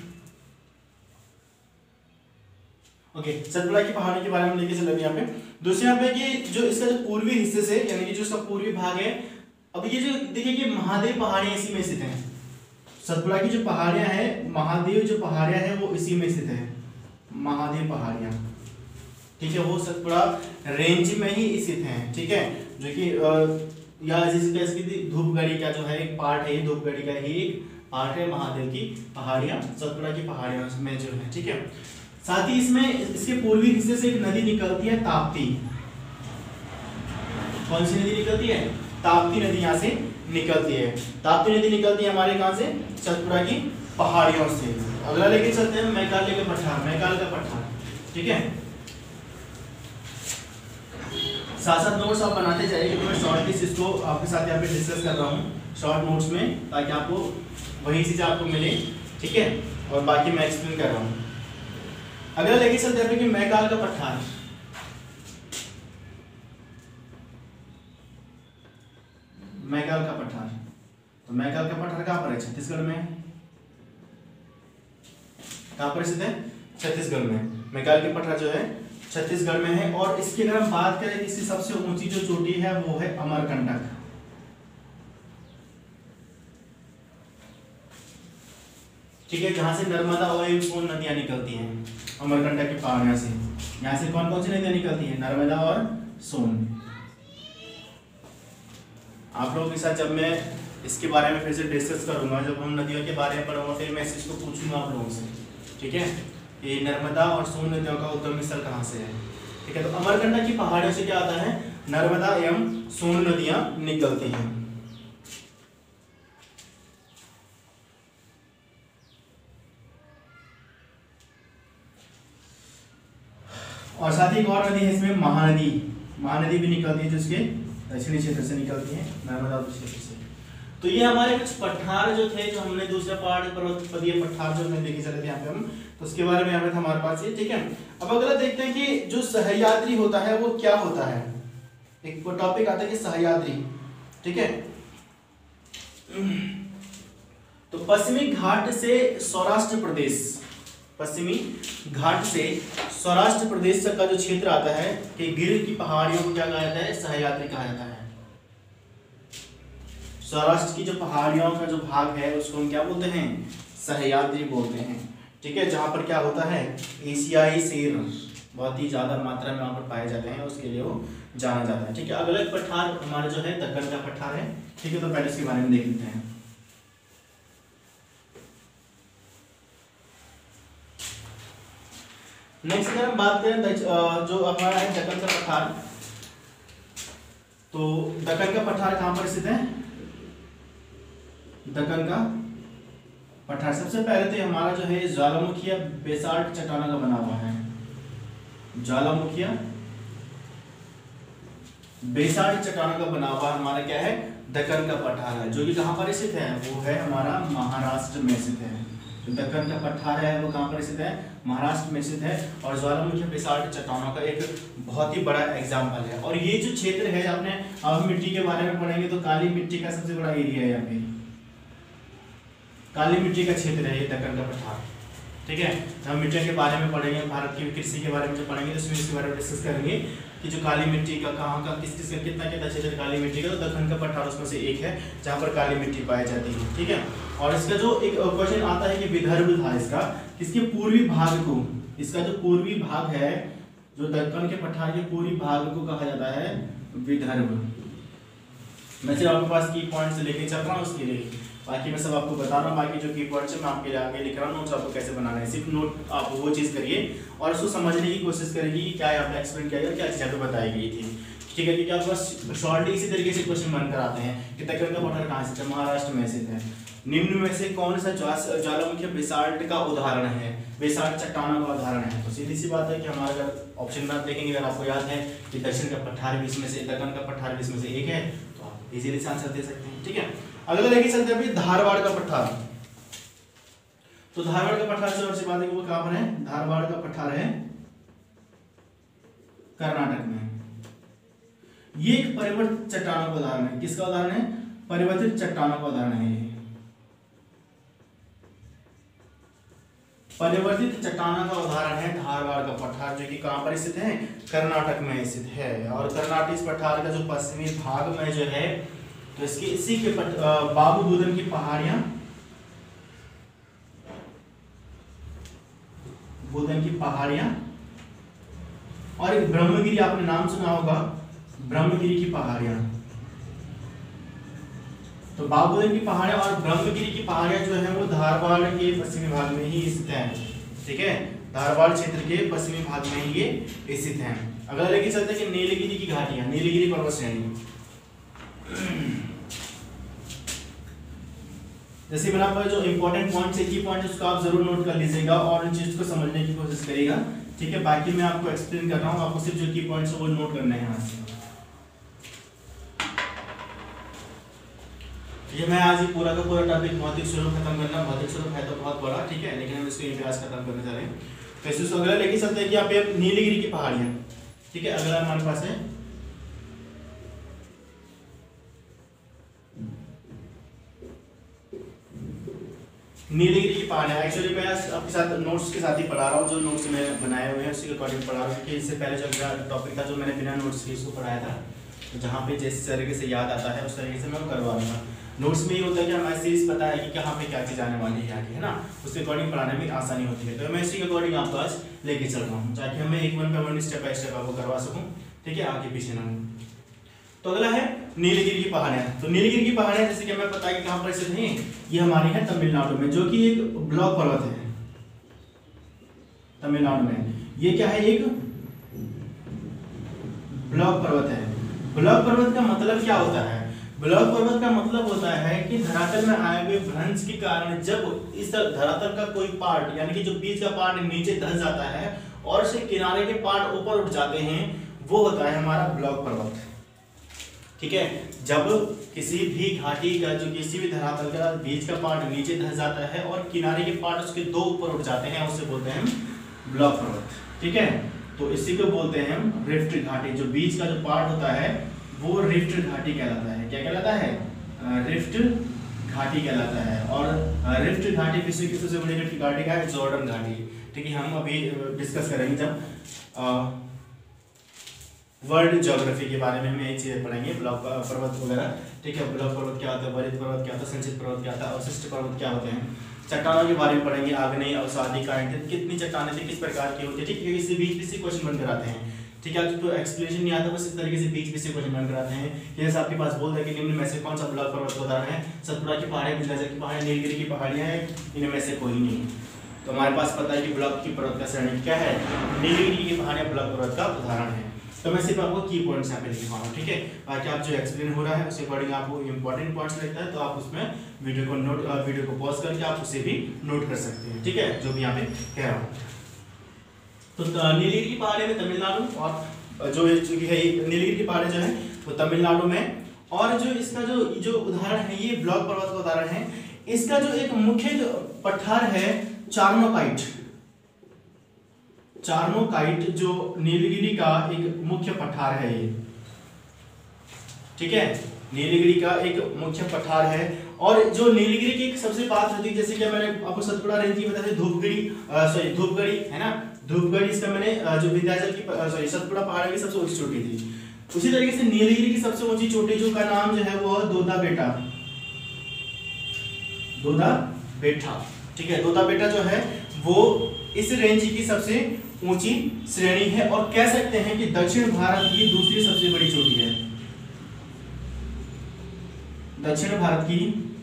ओके okay, सतपुड़ा की पहाड़ी के बारे में लेके चलेंगे यहाँ पे। दूसरे यहाँ पे कि जो इसका जो पूर्वी हिस्से से यानी कि जो इसका पूर्वी भाग है, अब ये जो देखिए कि महादेव पहाड़ियां इसी में स्थित हैं। सतपुड़ा की जो पहाड़ियां हैं, महादेव जो पहाड़ियां हैं वो इसी में स्थित है, महादेव पहाड़ियां। ठीक है, वो सतपुड़ा रेंज में ही स्थित हैं। ठीक है, जो कि या जैसे धूपगढ़ी का जो है एक पार्ट है, धूपगढ़ी का ही एक पार्ट है महादेव की पहाड़ियां, सतपुड़ा की पहाड़ियां में जो है। ठीक है, साथ ही इसमें इसके पूर्वी हिस्से से एक नदी निकलती है ताप्ती। कौन सी नदी निकलती है, ताप्ती नदी यहाँ से निकलती है। ताप्ती नदी निकलती है हमारे कहां से, सतपुड़ा की पहाड़ियों से। अगला लेके चलते हैं मैकाले का पठार, मैकाल का पठार। ठीक है, साथ साथ नोट्स आप बनाते जाइए क्योंकि मैं शॉर्ट लिस्ट इसको आपके साथ यहाँ पे डिस्कस कर रहा हूँ शॉर्ट नोट्स में, ताकि आपको वही चीज आपको मिले। ठीक है, और बाकी मैं एक्सप्लेन कर रहा हूँ। अगला लेके चलते हैं कि मैकाल का पठार। मैकाल का पठार, तो मैकाल का पठार कहां पर है, छत्तीसगढ़ में। कहां पर स्थित है, छत्तीसगढ़ में। मैकाल के पठार जो है छत्तीसगढ़ में है। और इसकी अगर हम बात करें, इसकी सबसे ऊंची जो चोटी है वो है अमरकंटक। ठीक है, जहां से नर्मदा और सोन नदियां निकलती हैं अमरकंटक की पहाड़ियों से। यहाँ से कौन कौन सी नदियां निकलती हैं, नर्मदा और सोन। आप लोगों के साथ जब मैं इसके बारे में फिर से डिस्कस करूंगा, जब हम नदियों के बारे में पढ़ूंगा, फिर मैं इसको पूछूंगा आप लोगों से। ठीक है, ये नर्मदा और सोन नदियों का उद्गम स्थल कहाँ से है। ठीक है, तो अमरकंटक की पहाड़ियों से क्या आता है, नर्मदा एवं सोन नदियां निकलती हैं। और साथ ही एक और नदी है इसमें, महानदी। महानदी भी निकलती है, जिसके दक्षिणी क्षेत्र से निकलती है, नर्मदा क्षेत्र से। तो ये हमारे कुछ पठार जो थे, जो हमने दूसरा पार्ट पर्वतपदीय पठार जो हमने देखे चले थे यहाँ पे हम, तो उसके बारे में यहाँ पे हमारे पास ये। ठीक है, अब अगला देखते हैं कि जो सह्याद्री होता है वो क्या होता है। एक टॉपिक आता है कि सह्याद्री। ठीक है, तो पश्चिमी घाट से सौराष्ट्र प्रदेश, पश्चिमी घाट से सौराष्ट्र प्रदेश तक का जो क्षेत्र आता है कि गिर की पहाड़ियों को क्या कहा जाता है, सह्याद्री कहा जाता है। सौराष्ट्र की जो पहाड़ियों का जो भाग है उसको हम क्या बोलते हैं, सह्याद्री बोलते हैं। ठीक है, जहां पर क्या होता है, एशियाई शेर बहुत ही ज्यादा मात्रा में वहां पर पाए जाते हैं, उसके लिए वो जाना जाता है। ठीक है, अगला पठार हमारा जो है दक्कन का पठार है। ठीक है, तो पहले इसके बारे में देख लेते हैं। नेक्स्ट अगर हम बात करें जो हमारा है दक्कन का पठार, तो दक्कन का पठार कहां पर स्थित है, दक्कन का पठार सबसे पहले तो हमारा जो है ज्वालामुखी बेसाल्ट चट्टानों का बना हुआ है। ज्वालामुखी बेसाल्ट चट्टानों का बना हुआ हमारा क्या है, दक्कन का पठार है, जो कि कहां पर स्थित है, वो है हमारा महाराष्ट्र में स्थित है। तो दक्कन का पठार है वो कहां पर स्थित है, महाराष्ट्र में स्थित है। और ज्वालामुखी बेसाल्ट चट्टानों का एक बहुत ही बड़ा एग्जाम्पल है। और ये जो क्षेत्र है, आपने अब मिट्टी के बारे में पढ़ेंगे तो काली मिट्टी का सबसे बड़ा एरिया है यहाँ पे, काली मिट्टी का क्षेत्र है ये दक्कन का पठार, ठीक है। हम मिट्टी के बारे में पढ़ेंगे, भारत की कृषि के बारे में जो पढ़ेंगे तो इसमें इसके बारे में डिस्कस करेंगे कि जो काली मिट्टी का कहाँ का किस किस का कितना कितना क्षेत्र काली मिट्टी का, तो दक्कन का पठार उसमें से एक है जहाँ पर काली मिट्टी पाई जाती है, ठीक है। और इसका जो एक क्वेश्चन आता है कि विदर्भ था इसका, किसके पूर्वी भाग को, इसका जो पूर्वी भाग है जो दक्कन के पठार के पूर्वी भाग को कहा जाता है विदर्भ। मैं सिर्फ आपके पास की पॉइंट्स लेके चल रहा हूँ उसके लिए, बाकी मैं सब आपको बता रहा हूँ। बाकी जो की पॉइंट्स है मैं आपके लिए आगे लिख रहा हूँ, नोट्स आपको कैसे बनाना है, सिर्फ नोट आप वो चीज़ करिए और उसको समझने की कोशिश करेगी कि क्या आपने एक्सप्लेन किया गया, क्या चीज़ आपको बताई गई थी, ठीक है। क्योंकि आपके पास शॉर्टली इसी तरीके से क्वेश्चन बनकर आते हैं कि दक्कन का पठार कहाँ स्थित है, महाराष्ट्र में स्थित है। निम्न में से कौन सा ज्वालामुखी बेसाल्ट का उदाहरण है, बेसाल्ट चट्टानों का उदाहरण है, तो सीधी सी बात है कि हमारा अगर ऑप्शन में देखेंगे, अगर आपको याद है कि दक्षिण का पठार भी इसमें से, दक्कन का पठार भी इसमें से एक है, तो आप इजीली से आंसर दे सकते हैं, ठीक है। अगला लेके चलते हैं धारवाड़ का पठार। तो धारवाड़ का पठार से बात है कि वो कहां पर है, धारवाड़ का पठार है कर्नाटक में। ये एक परिवर्तित चट्टानों का उदाहरण है, किसका उदाहरण है, परिवर्तित चट्टानों का उदाहरण है। ये परिवर्तित चट्टानों का उदाहरण है धारवाड़ का पठार, जो कि कहां पर स्थित है, कर्नाटक में स्थित है। और कर्नाटक इस पठार का जो पश्चिमी भाग में जो है, तो इसकी इसी के बाबू बुदन की पहाड़ियां, बुदन की पहाड़ियां और एक ब्रह्मगिरी, आपने नाम सुना होगा ब्रह्मगिरी की पहाड़ियां। तो बाबूदन की पहाड़ियां और ब्रह्मगिरी की पहाड़ियां जो है वो धारवाड़ के पश्चिमी भाग में ही स्थित है, ठीक है। धारवाड़ क्षेत्र के पश्चिमी भाग में ही ये स्थित है। अगला लेके चलते हैं कि नीलगिरी की घाटियां, नीलगिरी पर्वत श्रेणी। जैसे मैंने आपको जो इंपॉर्टेंट पॉइंट्स है, की पॉइंट उसको आप जरूर नोट कर लीजिएगा और इन चीज को समझने की कोशिश करिएगा, ठीक है। बाकी मैं आपको एक्सप्लेन कर रहा हूँ, आपको सिर्फ जो की पॉइंट्स है वो नोट करने हैं यहाँ से। ये मैं आज ही पूरा का पूरा टॉपिक भौतिक स्वरूप खत्म करना, भौतिक स्वरूप है तो बहुत बड़ा, ठीक है, लेकिन हम इसको इतिहास खत्म करने जा रहे हैं। तो इसको अगला लेके चलते हैं कि आप नीलगिरी की पहाड़ियां, ठीक है। अगला हमारे पास है नीलगिरी की पहाड़ियां। एक्चुअली मैं आपके साथ नोट्स के साथ ही पढ़ा रहा हूँ, जो नोट्स मैं बनाए हुए हैं उसी के अकॉर्डिंग पढ़ा रहा हूँ, क्योंकि इससे पहले जो टॉपिक था जो मैंने बिना नोट्स के इसको पढ़ाया था, तो जहाँ पे जिस तरीके से याद आता है उस तरीके से मैं करवा रहा था। नोट्स में ये होता है कि हमारी सीरीज पता है कि कहाँ पे क्या चीज़ आने वाली है आगे, है ना, उसके अकॉर्डिंग पढ़ाने में आसानी होती है। तो मैं इसी के अकॉर्डिंग आपको आज लेके चल रहा हूँ, ताकि हमें एक वन पे वन स्टेप बाय स्टेप आपको करवा सकूँ, ठीक है, आगे पीछे ना। तो अगला है नीलगिरी की पहाड़ियां। तो नीलगिरी की पहाड़ियां जैसे कि हमें पता है कि कहां पर स्थित है, ये हमारी है तमिलनाडु में, जो कि एक ब्लॉक पर्वत है तमिलनाडु में। ये क्या है, एक ब्लॉक पर्वत है। ब्लॉक पर्वत का मतलब क्या होता है, ब्लॉक पर्वत का मतलब होता है कि धरातल में आए हुए भ्रंश के कारण जब इस धरातल का कोई पार्ट, यानी कि जो बीच का पार्ट नीचे धंस जाता है और से किनारे के पार्ट ऊपर उठ जाते हैं, वो होता है हमारा ब्लॉक पर्वत, ठीक है। जब किसी भी घाटी का जो किसी भी धरातल का बीच का पार्ट नीचे धंस जाता है और किनारे के पार्ट उसके दो ऊपर उठ जाते हैं, उसे बोलते हैं हम ब्लॉक पर्वत, ठीक है। तो इसी को बोलते हैं हम रिफ्ट घाटी। जो बीच का जो पार्ट होता है वो रिफ्ट घाटी कहलाता है। क्या कहलाता है, रिफ्ट घाटी कहलाता है। और रिफ्ट घाटी विश्व की सबसे बड़ी रिफ्ट घाटी का है जॉर्डन घाटी, ठीक है। हम अभी डिस्कस करेंगे जब वर्ल्ड ज्योग्राफी के बारे में हम ये चीजें पढ़ेंगे, ब्लॉक पर्वत वगैरह, ठीक है। ब्लॉक पर्वत क्या होता है, वरित पर्वत क्या होता है, संचित पर्वत क्या होता है, अवशिष्ट पर्वत क्या होते हैं, चट्टानों के बारे में पढ़ेंगे, आग्नेय अवसादी कांटित कितनी चट्टानें थी, किस प्रकार की होती है, ठीक है। इससे बीच बीच से क्वेश्चन बनकर आते हैं, ठीक है। तो एक्सप्लेनेशन नहीं आता, बस इस तरीके से बीच बीच से क्वेश्चन बनकर आते हैं। जैसे आपके पास बोल रहे कि निम्न में से कौन सा ब्लॉक पर्वत का उदाहरण है, सतपुड़ा की पहाड़ियां, बिंध्याचल की पहाड़ियां, नीलगिरी की पहाड़ियां हैं, इनमें से कोई नहीं। तो हमारे पास पता है कि ब्लॉक की पर्वत का श्रेणी क्या है, नीलगिरी की पहाड़ियां ब्लॉक पर्वत का उदाहरण है। तो मैं सिर्फ आपको की पॉइंट्स यहाँ पे लिख रहा हूँ, ठीक है। बाकी आप जो एक्सप्लेन हो रहा है उसके अकॉर्डिंग आपको इंपॉर्टेंट पॉइंट्स लगता है तो आप उसमें वीडियो को नोट वीडियो को पॉज करके आप उसे भी नोट कर सकते हैं, ठीक है, जो भी यहाँ पे कह रहा हूँ। तो नीलगिरी की पहाड़ियाँ में तमिलनाडु, और जो है नीलगिरी की पहाड़ियाँ जो है वो तमिलनाडु में, और जो इसका जो जो उदाहरण है ये ब्लॉक पर्वत का उदाहरण है। इसका जो एक मुख्य पठार है चार्नोकाइट, चार्नोकाइट जो नीलगिरी का एक मुख्य पठार है ये, ठीक है। नीलगिरी का एक मुख्य पठार है। और जो नीलगिरी की एक सबसे बात होती है, जैसे कि मैंने आपको सतपुड़ा रेंज की बताया, धूपगढ़ी सॉरी धूपगढ़ी है ना, धूपगढ़ी इसका मैंने जो विंध्याचल की सॉरी सतपुड़ा पहाड़ की सबसे ऊंची चोटी थी। उसी तरीके से नीलगिरी की सबसे ऊंची चोटी जो का नाम जो है वो दोदा बेटा, दोदा बेटा, ठीक है। दोदा बेटा जो है वो इस रेंज की सबसे ऊंची श्रेणी है और कह सकते हैं कि दक्षिण भारत की दूसरी सबसे बड़ी चोटी है। दक्षिण भारत की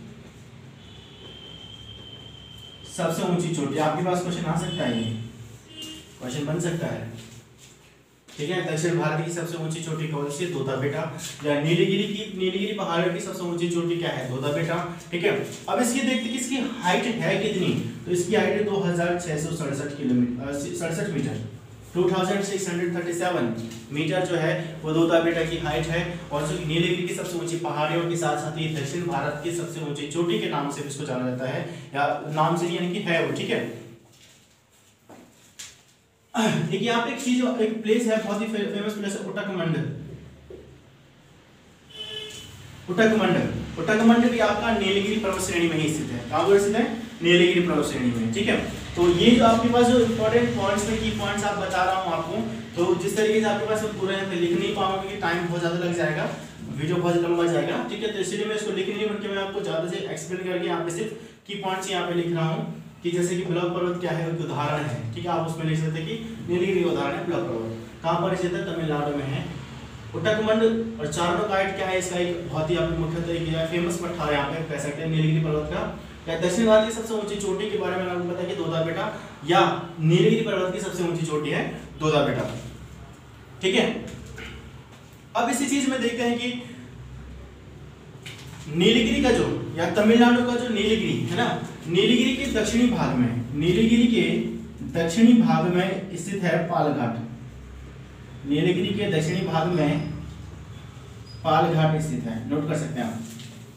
सबसे ऊंची चोटी, आपके पास क्वेश्चन आ सकता है, ये क्वेश्चन बन सकता है, ठीक है। दक्षिण भारत की सबसे ऊंची चोटी कौन सी? दोदा बेटा। या नीलगिरी की नीलगिरी पहाड़ की सबसे ऊंची चोटी क्या है? दोदा बेटा, ठीक है। अब इसकी देखते कि इसकी हाइट है कितनी, तो इसकी हाइट है दो हजार छह सौ सड़सठ किलोमीटर सड़सठ मीटर, दो हजार छह सौ सैंतीस मीटर जो है वो दोदा बेटा की हाइट है। और जो नीलगिरी की सबसे ऊंची पहाड़ियों के साथ साथ ही दक्षिण भारत की सबसे ऊंची चोटी के नाम से इसको जाना जाता है, या नाम से यानी कि है वो, ठीक है। एक यहाँ पे एक चीज एक प्लेस है, बहुत ही फेमस प्लेस है, उटकमंड। उटकमंड उटकमंड भी आपका नीलगिरी पर्वत श्रेणी में ही स्थित है। कहाँ पर स्थित है? नीलगिरी पर्वत श्रेणी में, ठीक है। तो ये जो आपके पास जो इंपॉर्टेंट पॉइंट्स में की पॉइंट्स आप बता रहा हूँ आपको, तो जिस तरीके से आपके पास पूरे यहाँ पे लिख नहीं पाऊंगा क्योंकि टाइम बहुत ज्यादा लग जाएगा, वीडियो बहुत लंबा जाएगा, ठीक है। तो इसलिए मैं इसको लिख नहीं बल्कि मैं आपको ज्यादा से एक्सप्लेन करके यहाँ पे सिर्फ की पॉइंट्स यहाँ पे लिख रहा हूँ कि जैसे कि ब्लॉक पर्वत क्या है, एक उदाहरण है, ठीक है। आप उसमें लिख सकते हैं कि नीलगिरी उदाहरण है ब्लॉक पर्वत, कहाँ पर स्थित है? तमिलनाडु में है। उटकमंड और चार्नोकाइट क्या है? इसका एक बहुत ही आपको मुख्य तरीके है, फेमस पठार यहाँ पे कह सकते हैं नीलगिरी पर्वत का। या दक्षिण भारत की सबसे ऊंची चोटी के बारे में आपको पता है कि दोदा बेटा, या नीलगिरी पर्वत की सबसे ऊंची चोटी है दोदा बेटा, ठीक है। अब इसी चीज में देखते हैं कि नीलगिरी का जो या तमिलनाडु का जो नीलगिरी है ना, नीलगिरी के दक्षिणी भाग में नीलगिरी के दक्षिणी भाग में स्थित है पालघाट। नीलगिरी के दक्षिणी भाग में पालघाट स्थित है, नोट कर सकते हैं आप।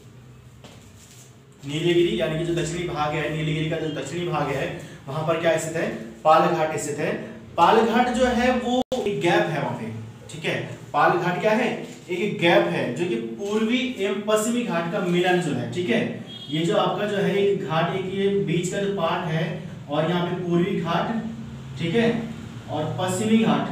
नीलगिरी यानी कि जो दक्षिणी भाग है, नीलगिरी का जो दक्षिणी भाग है वहां पर क्या स्थित है? पालघाट स्थित है। पालघाट जो है वो एक गैप है वहां पे, ठीक है। पालघाट क्या है? एक गैप है जो कि पूर्वी एवं पश्चिमी घाट का मिलन जो है, ठीक है। ये जो आपका जो है एक घाट, एक ये बीच का जो पार्ट है और यहाँ पे पूर्वी घाट, ठीक है, और पश्चिमी घाट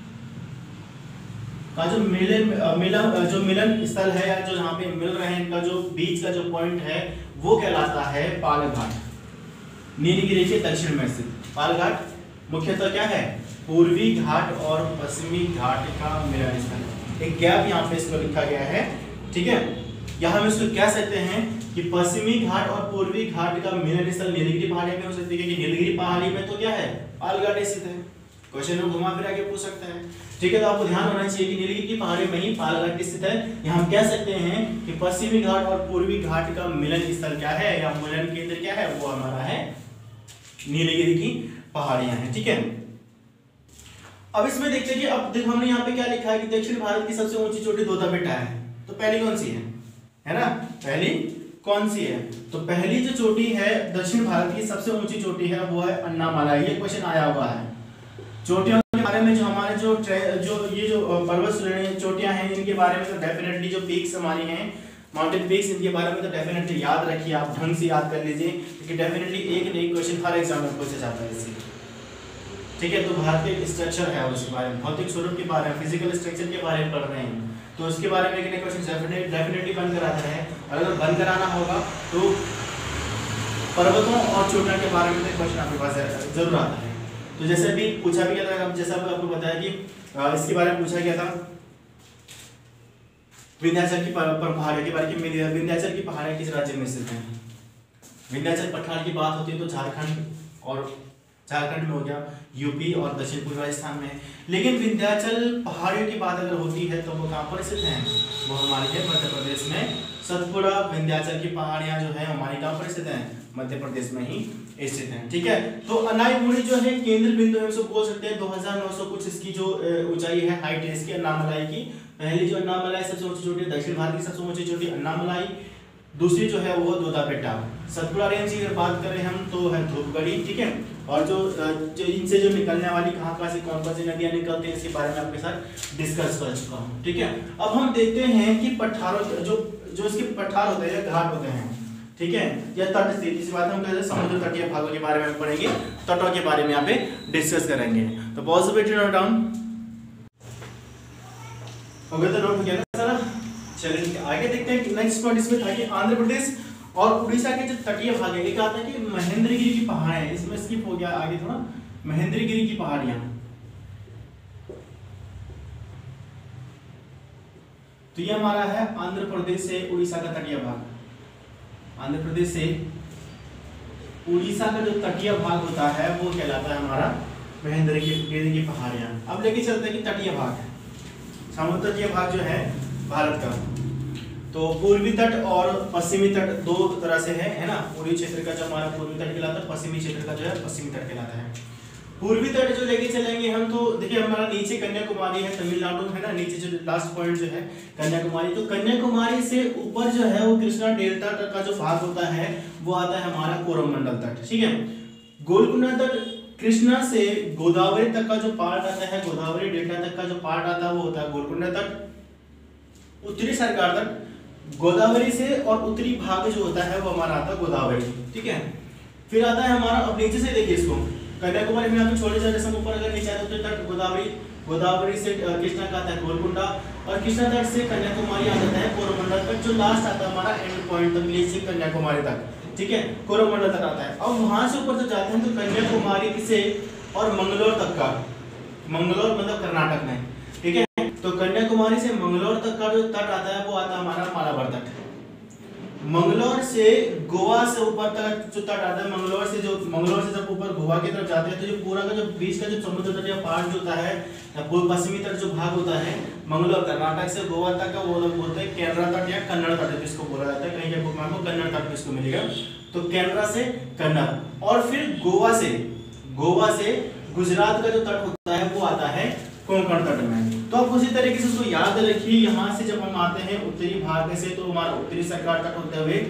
का जो मिलन मिलन जो मिलन स्थल है, या जो यहाँ पे मिल रहे हैं, इनका जो बीच का जो पॉइंट है वो कहलाता है पालघाट। नीलगिरी के दक्षिण में स्थित पालघाट मुख्यतः क्या है? पूर्वी घाट और पश्चिमी घाट का मिलन स्थल। एक गैप यहाँ पे इसको लिखा गया है, ठीक है। यहाँ हम इसको कह सकते हैं कि पश्चिमी घाट और पूर्वी घाट का मिलन स्थल नीलगिरी पहाड़ी में हो सकती है, क्योंकि नीलगिरी पहाड़ी में तो क्या है? पालघाट स्थित है। क्वेश्चन में घुमा फिरा के पूछ सकता है, ठीक है। तो आपको ध्यान होना चाहिए कि नीलगिरी की पहाड़ी में ही पालघाट स्थित है। यहाँ हम कह सकते हैं कि पश्चिमी घाट और पूर्वी घाट का मिलन स्थल क्या है, या मिलन केंद्र क्या है? वो हमारा है नीलगिरी की पहाड़ियां हैं, ठीक है। अब इसमें देखते हैं कि अब देखो हमने यहाँ पे क्या लिखा है कि दक्षिण भारत की सबसे ऊंची चोटी दोदा बेटा है। तो पहली कौन सी है? है ना, पहली कौन सी है? तो पहली जो चोटी है दक्षिण भारत की सबसे ऊंची चोटी है वो है अन्नामलाई। ये क्वेश्चन आया हुआ है। चोटियों के बारे में जो हमारे जो जो ये जो पर्वत श्रेणी चोटियां हैं इनके बारे में तो डेफिनेटली जो पीक्स हमारी हैं माउंटेन पीक्स, इनके बारे में तो डेफिनेटली याद रखिए, आप ढंग से याद कर लीजिए क्योंकि डेफिनेटली एक न एक क्वेश्चन हर एग्जाम में पूछा जाता है इससे, ठीक है। तो भारतीय स्ट्रक्चर है उसके बारे में, भौतिक स्वरूप के बारे में, फिजिकल स्ट्रक्चर के बारे में पढ़ रहे हैं तो उसके बारे में एक क्वेश्चन डेफिनेटली बन कर आता है। और अगर बन कर आना होगा तो पर्वतों और चोटियों के बारे में क्वेश्चन आपके पास जरूर आता है। तो जैसे अभी पूछा भी गया था, जैसा आपको बताया कि इसके बारे में पूछा गया था विंध्याचल की पहाड़ी के बारे में, विंध्याचल की पहाड़ी किस राज्य में स्थित है? विंध्याचल पठार की बात होती है तो झारखंड, और झारखंड में हो गया, यूपी और दक्षिण पूर्व राजस्थान में। लेकिन विंध्याचल पहाड़ियों की बात अगर होती है तो वो कहाँ पर स्थित है? वो हमारे है मध्य प्रदेश में। सतपुड़ा विंध्याचल की पहाड़ियां जो है हमारी कहाँ पर स्थित है? मध्य प्रदेश में ही स्थित है, ठीक है। तो अन्नामलाई जो है केंद्र बिंदु हम इसको बोल सकते हैं, दो हजार नौ सौ कुछ इसकी जो ऊंचाई है, हाइट है इसकी अन्नामलाई की। पहली जो अन्नामलाई सबसे ऊंची चोटी है, दक्षिण भारत की सबसे ऊंची चोटी अन्नामलाई। दूसरी जो है वो दोदा बेटा। सतपुड़ा रेंज की अगर बात करें हम तो है धूपगढ़ी, ठीक है। और जो जो इनसे जो निकलने वाली कहाँ कहाँ से कौन कौन सी नदियाँ निकलती हैं इसके बारे में आपके साथ डिस्कस कर चुका हूँ। ठीक है, अब हम देखते हैं कि पठारों जो जो इसके पठार होते हैं, घाट होते हैं, ठीक है, या तट से, इसी बात हम कहते हैं समुद्र तटीय भागों के बारे में पढ़ेंगे, तटों के बारे में यहाँ पे डिस्कस करेंगे। तो पॉसिबिलिटी नोट डाउन हो गया, तो नोट हो गया ना सारा। चलिए आगे देखते हैं। नेक्स्ट पॉइंट इसमें था कि आंध्र प्रदेश और उड़ीसा के जो तटीय भाग है, एक आता है कि महेंद्रगिरी की पहाड़ियां है, इसमें स्किप हो गया आगे थोड़ा, महेंद्रगिरी की पहाड़ियां, तो ये हमारा है आंध्र प्रदेश से उड़ीसा का तटीय भाग। आंध्र प्रदेश से उड़ीसा का जो तटीय भाग होता है वो कहलाता है हमारा महेंद्रगिरी की पहाड़ियां। अब लेके चलते हैं कि तटीय भाग, समुद्र तटीय भाग जो है भारत का, तो पूर्वी तट और पश्चिमी तट दो तरह से है, है ना। पूर्वी क्षेत्र का जो हमारा पूर्वी तट कहलाता है, पश्चिमी क्षेत्र का जो है पश्चिमी तट कहलाता है। पूर्वी तट जो लेके चलेंगे हम, तो देखिए हमारा नीचे कन्याकुमारी है, तमिलनाडु है ना, नीचे जो लास्ट पॉइंट जो है कन्याकुमारी, तो कन्याकुमारी से ऊपर जो है वो कृष्णा डेल्टा तट का जो भाग होता है वो आता है हमारा कोरोमंडल तट। ठीक है, गोलकुंडा तट कृष्णा से गोदावरी तक का जो पार्ट आता है, गोदावरी डेल्टा तक का जो पार्ट आता है वो होता है गोलकुंडा तट। उत्तरी सरकार तट गोदावरी से और उत्तरी भाग जो होता है वो हमारा आता है गोदावरी। ठीक है, फिर आता है हमारा, अब नीचे से देखिए इसको, कन्याकुमारी में आप छोटे छोटे से ऊपर अगर नीचे आते उत्तरी तट गोदावरी, गोदावरी से कृष्णा का आता है गोलकुंडा, और कृष्णा तट से कन्याकुमारी आ जाता है कोरोमंडल तक, जो लास्ट आता है हमारा एंड पॉइंट तक, नीचे कन्याकुमारी तक। ठीक है, कोरोमंडल तक आता है। अब वहां से ऊपर जब जाते हैं तो कन्याकुमारी से और मंगलोर तक का, मंगलोर मतलब कर्नाटक में, ठीक है, तो कन्याकुमारी से मंगलोर तक का जो तट आता है वो आता है हमारा मालाबार तट। मंगलोर से गोवा से ऊपर तक जो तट आता है, मंगलोर से जो मंगलोर से जब ऊपर गोवा की तरफ जाते हैं तो जो पूरा का जो बीच का जो समुद्र तटीय पार्ट जो होता है, पूर्व पश्चिमी तट जो भाग होता है मंगलोर कर्नाटक से गोवा तक का, वो लोग बोलते हैं केरला तट या कन्नड़ तट जिसको बोला जाता है, कहीं के बुक में आपको कन्नड़ तट किसको मिलेगा, तो केरला से कन्नड़, और फिर गोवा से गोवा से गुजरात का जो तट होता है वो आता है कोंकण तट में। तो आप उसी तरीके से उसको याद रखिए, यहाँ से जब हम आते हैं उत्तरी भाग से तो हमारा उत्तरी सरकार तट होते हुए,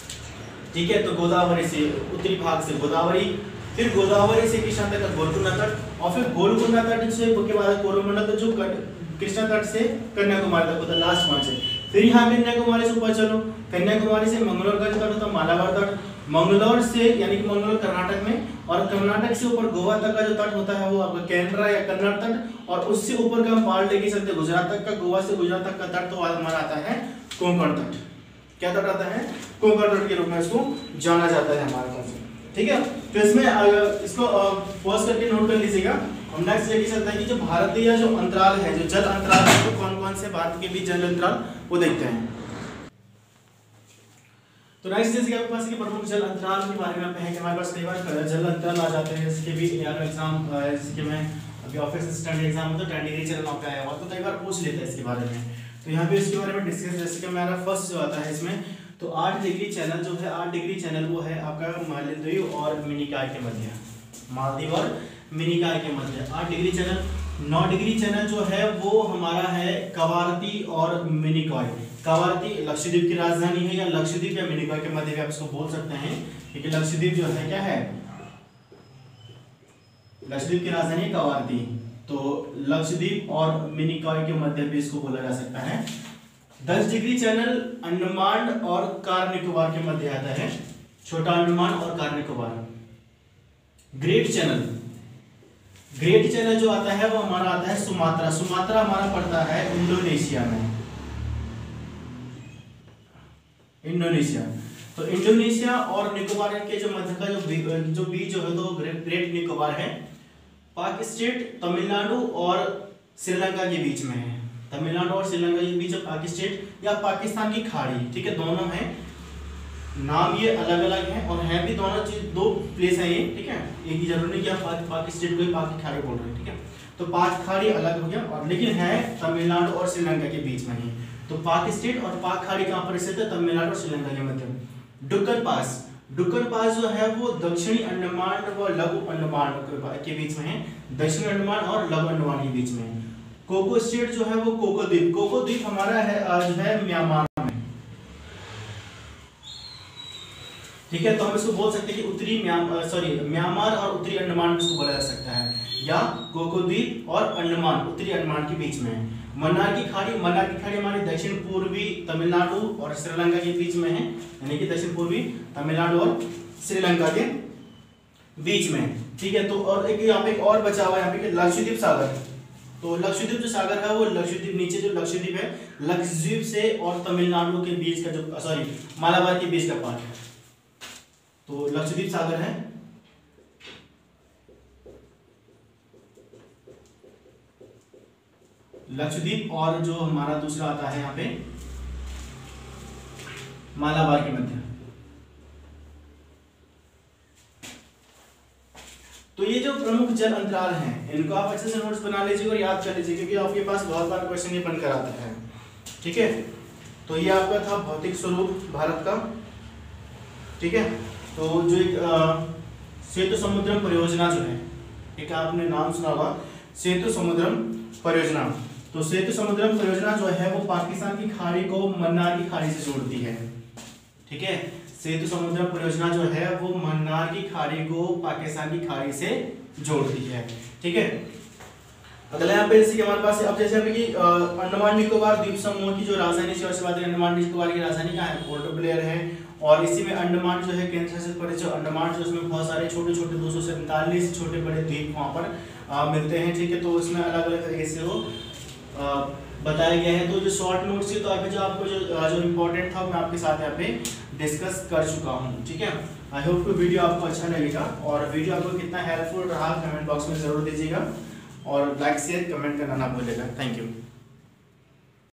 ठीक है, तो गोदावरी से उत्तरी भाग से गोदावरी, फिर गोदावरी से कृष्णा तट का गोलकुंडा तट, और फिर गोलकुंडा तट से के बाद कोरोमंडल तट जो कृष्णा तट से कन्याकुमारी तक होता है लास्ट पॉइंट से। फिर यहाँ कन्याकुमारी से ऊपर चलो, कन्याकुमारी से मंगलोर का जो तट होता है मालाबार तट, मंगलोर से यानी कि मंगलोर कर्नाटक में, और कर्नाटक से ऊपर गोवा तक का जो तट होता है वो आपका केरला या कन्नड़ तट, और उससे ऊपर का हम पार्ट लेके चलते गुजरात तक का, गोवा से गुजरात तक का तट तो हमारा आता है कोंकण तट। क्या तट आता है? कोंकण तट के रूप में इसको जाना जाता है हमारे पास। ठीक है, तो इसमें इसको पॉज करके नोट कर लीजिएगा। हम नेक्स्ट लेके चलते हैं कि जो भारतीय जो अंतराल है, जो जल अंतराल है, तो कौन कौन से भारत के बीच जल अंतराल वो देखते हैं। तो नेक्स्ट जैसे कि आपके पास के प्रमुख जल अंतराल के बारे में आप हैं कि हमारे पास कई बार जल अंतराल आ जाते हैं, जैसे कि भी यार एग्जाम, जैसे कि मैं अभी ऑफिस असिस्टेंट एग्जाम होता है टेन डिग्री चल पे आया हुआ, तो कई बार पूछ लेता है इसके बारे में, तो यहाँ पे इसके बारे में डिस्कस, जैसे कि हमारा फर्स्ट जो आता है इसमें, तो आठ डिग्री चैनल जो है, आठ डिग्री चैनल वो है आपका मालदीव और मिनिकॉय के मध्य, मालदीव और मिनिकॉय के मध्य आठ डिग्री चैनल। नौ डिग्री चैनल जो है वो हमारा है कवारती और मिनिकॉय। कवारती लक्षद्वीप की राजधानी है, या लक्षद्वीप या मिनिकॉय के मध्य भी आप इसको बोल सकते हैं, क्योंकि लक्षद्वीप जो है क्या है, लक्षद्वीप की राजधानी है कवारती, तो लक्षद्वीप और मिनिकॉय के मध्य भी इसको बोला जा सकता है। दस डिग्री चैनल अंडमान और कार निकोबार के मध्य आता है, छोटा अंडमान और Car Nicobar. Great channel, great channel जो आता है वो हमारा आता है सुमात्रा, सुमात्रा हमारा पड़ता है इंडोनेशिया में, इंडोनेशिया। तो इंडोनेशिया और निकोबार के जो मध्य का जो बीच जो बीच जो है तो ग्रेट निकोबार है। पाक स्टेट तमिलनाडु और श्रीलंका के बीच में है, तमिलनाडु और श्रीलंका के बीच पाक स्टेट या पाकिस्तान की खाड़ी, ठीक है, दोनों हैं, नाम ये अलग अलग हैं और हैं भी दोनों चीज, दो प्लेस हैं ये, ठीक है, एक ही जरूरी नहीं कि आप पाक, पाक स्टेट को ही पाक की खाड़ी बोल रहे हैं, ठीक है, तो पाक खाड़ी अलग हो गया, और लेकिन है तमिलनाडु और श्रीलंका के बीच में ही। तो पाक स्टेट और पाक खाड़ी कहाँ पर स्थित है? तमिलनाडु और श्रीलंका के मध्य। डुक्कन पास, डुक्कन पास जो है वो दक्षिणी अंडमान व लघु अंडमान के बीच में है, दक्षिणी अंडमान और लघु अंडमान के बीच में है। कोको स्टेट जो है वो कोको द्वीप, कोको द्वीप हमारा है आज है म्यांमार में, ठीक है, तो हम इसको बोल सकते हैं कि उत्तरी म्यांमार सॉरी म्यांमार और उत्तरी अंडमान इसको बोला जा सकता है, या कोको द्वीप और अंडमान उत्तरी अंडमान के बीच में है। मन्नार की खाड़ी, मन्नार की खाड़ी हमारे दक्षिण पूर्वी तमिलनाडु और श्रीलंका के बीच में है, यानी कि दक्षिण पूर्वी तमिलनाडु और श्रीलंका के बीच में, ठीक है। तो और एक यहाँ पे एक और बचा हुआ है यहाँ पे लक्षद्वीप सागर। तो लक्षद्वीप जो सागर है वो लक्षद्वीप नीचे जो लक्षद्वीप है लक्षद्वीप से और तमिलनाडु के बीच का जो सॉरी मालाबार के बीच का पार्ट है, तो लक्षद्वीप सागर है। लक्षद्वीप और जो हमारा दूसरा आता है यहाँ पे मालाबार के मध्य। तो ये जो प्रमुख जल अंतराल हैं इनको आप अच्छे से नोट्स बना लीजिए और याद कर लीजिए, क्योंकि आपके पास बहुत बार क्वेश्चन ये बनकर आता है, ठीक है। तो ये आपका था भौतिक स्वरूप भारत का, ठीक है। तो जो एक सेतु समुद्रम परियोजना जो है, एक आपने नाम सुना होगा सेतु समुद्रम परियोजना। तो सेतु समुद्रम परियोजना जो है वो पाकिस्तान की खाड़ी को मन्नार की खाड़ी से जोड़ती है, ठीक है। सेतु समुद्रम परियोजना जो है वो मन्नार की खाड़ी को पाकिस्तान की खाड़ी से जोड़ती है, ठीक है। अगला यहाँ पे जैसे हमारे पास अब जैसे अभी कि अंडमान निकोबार द्वीप समूह की जो राजधानी है उसके बाद अंडमान निकोबार की राजधानी कहाँ है, पोर्ट ब्लेयर है। और इसी में अंडमान जो है केंद्र शासित प्रदेश जो अंडमान जो उसमें बहुत सारे छोटे छोटे दो सौ सैंतालीस छोटे बड़े द्वीप वहाँ पर आ, मिलते हैं, ठीक है। तो उसमें अलग अलग तरीके से वो आ, बताया गया है। तो जो शॉर्ट नोट्स थी तो अभी जो आपको जो जो इम्पोर्टेंट था मैं आपके साथ यहाँ पे डिस्कस कर चुका हूँ, ठीक है। आई होप कि वीडियो आपको अच्छा लगेगा, और वीडियो आपको कितना हेल्पफुल रहा कमेंट बॉक्स में जरूर दीजिएगा, और लाइक शेयर कमेंट करना ना भूलिएगा। Thank you.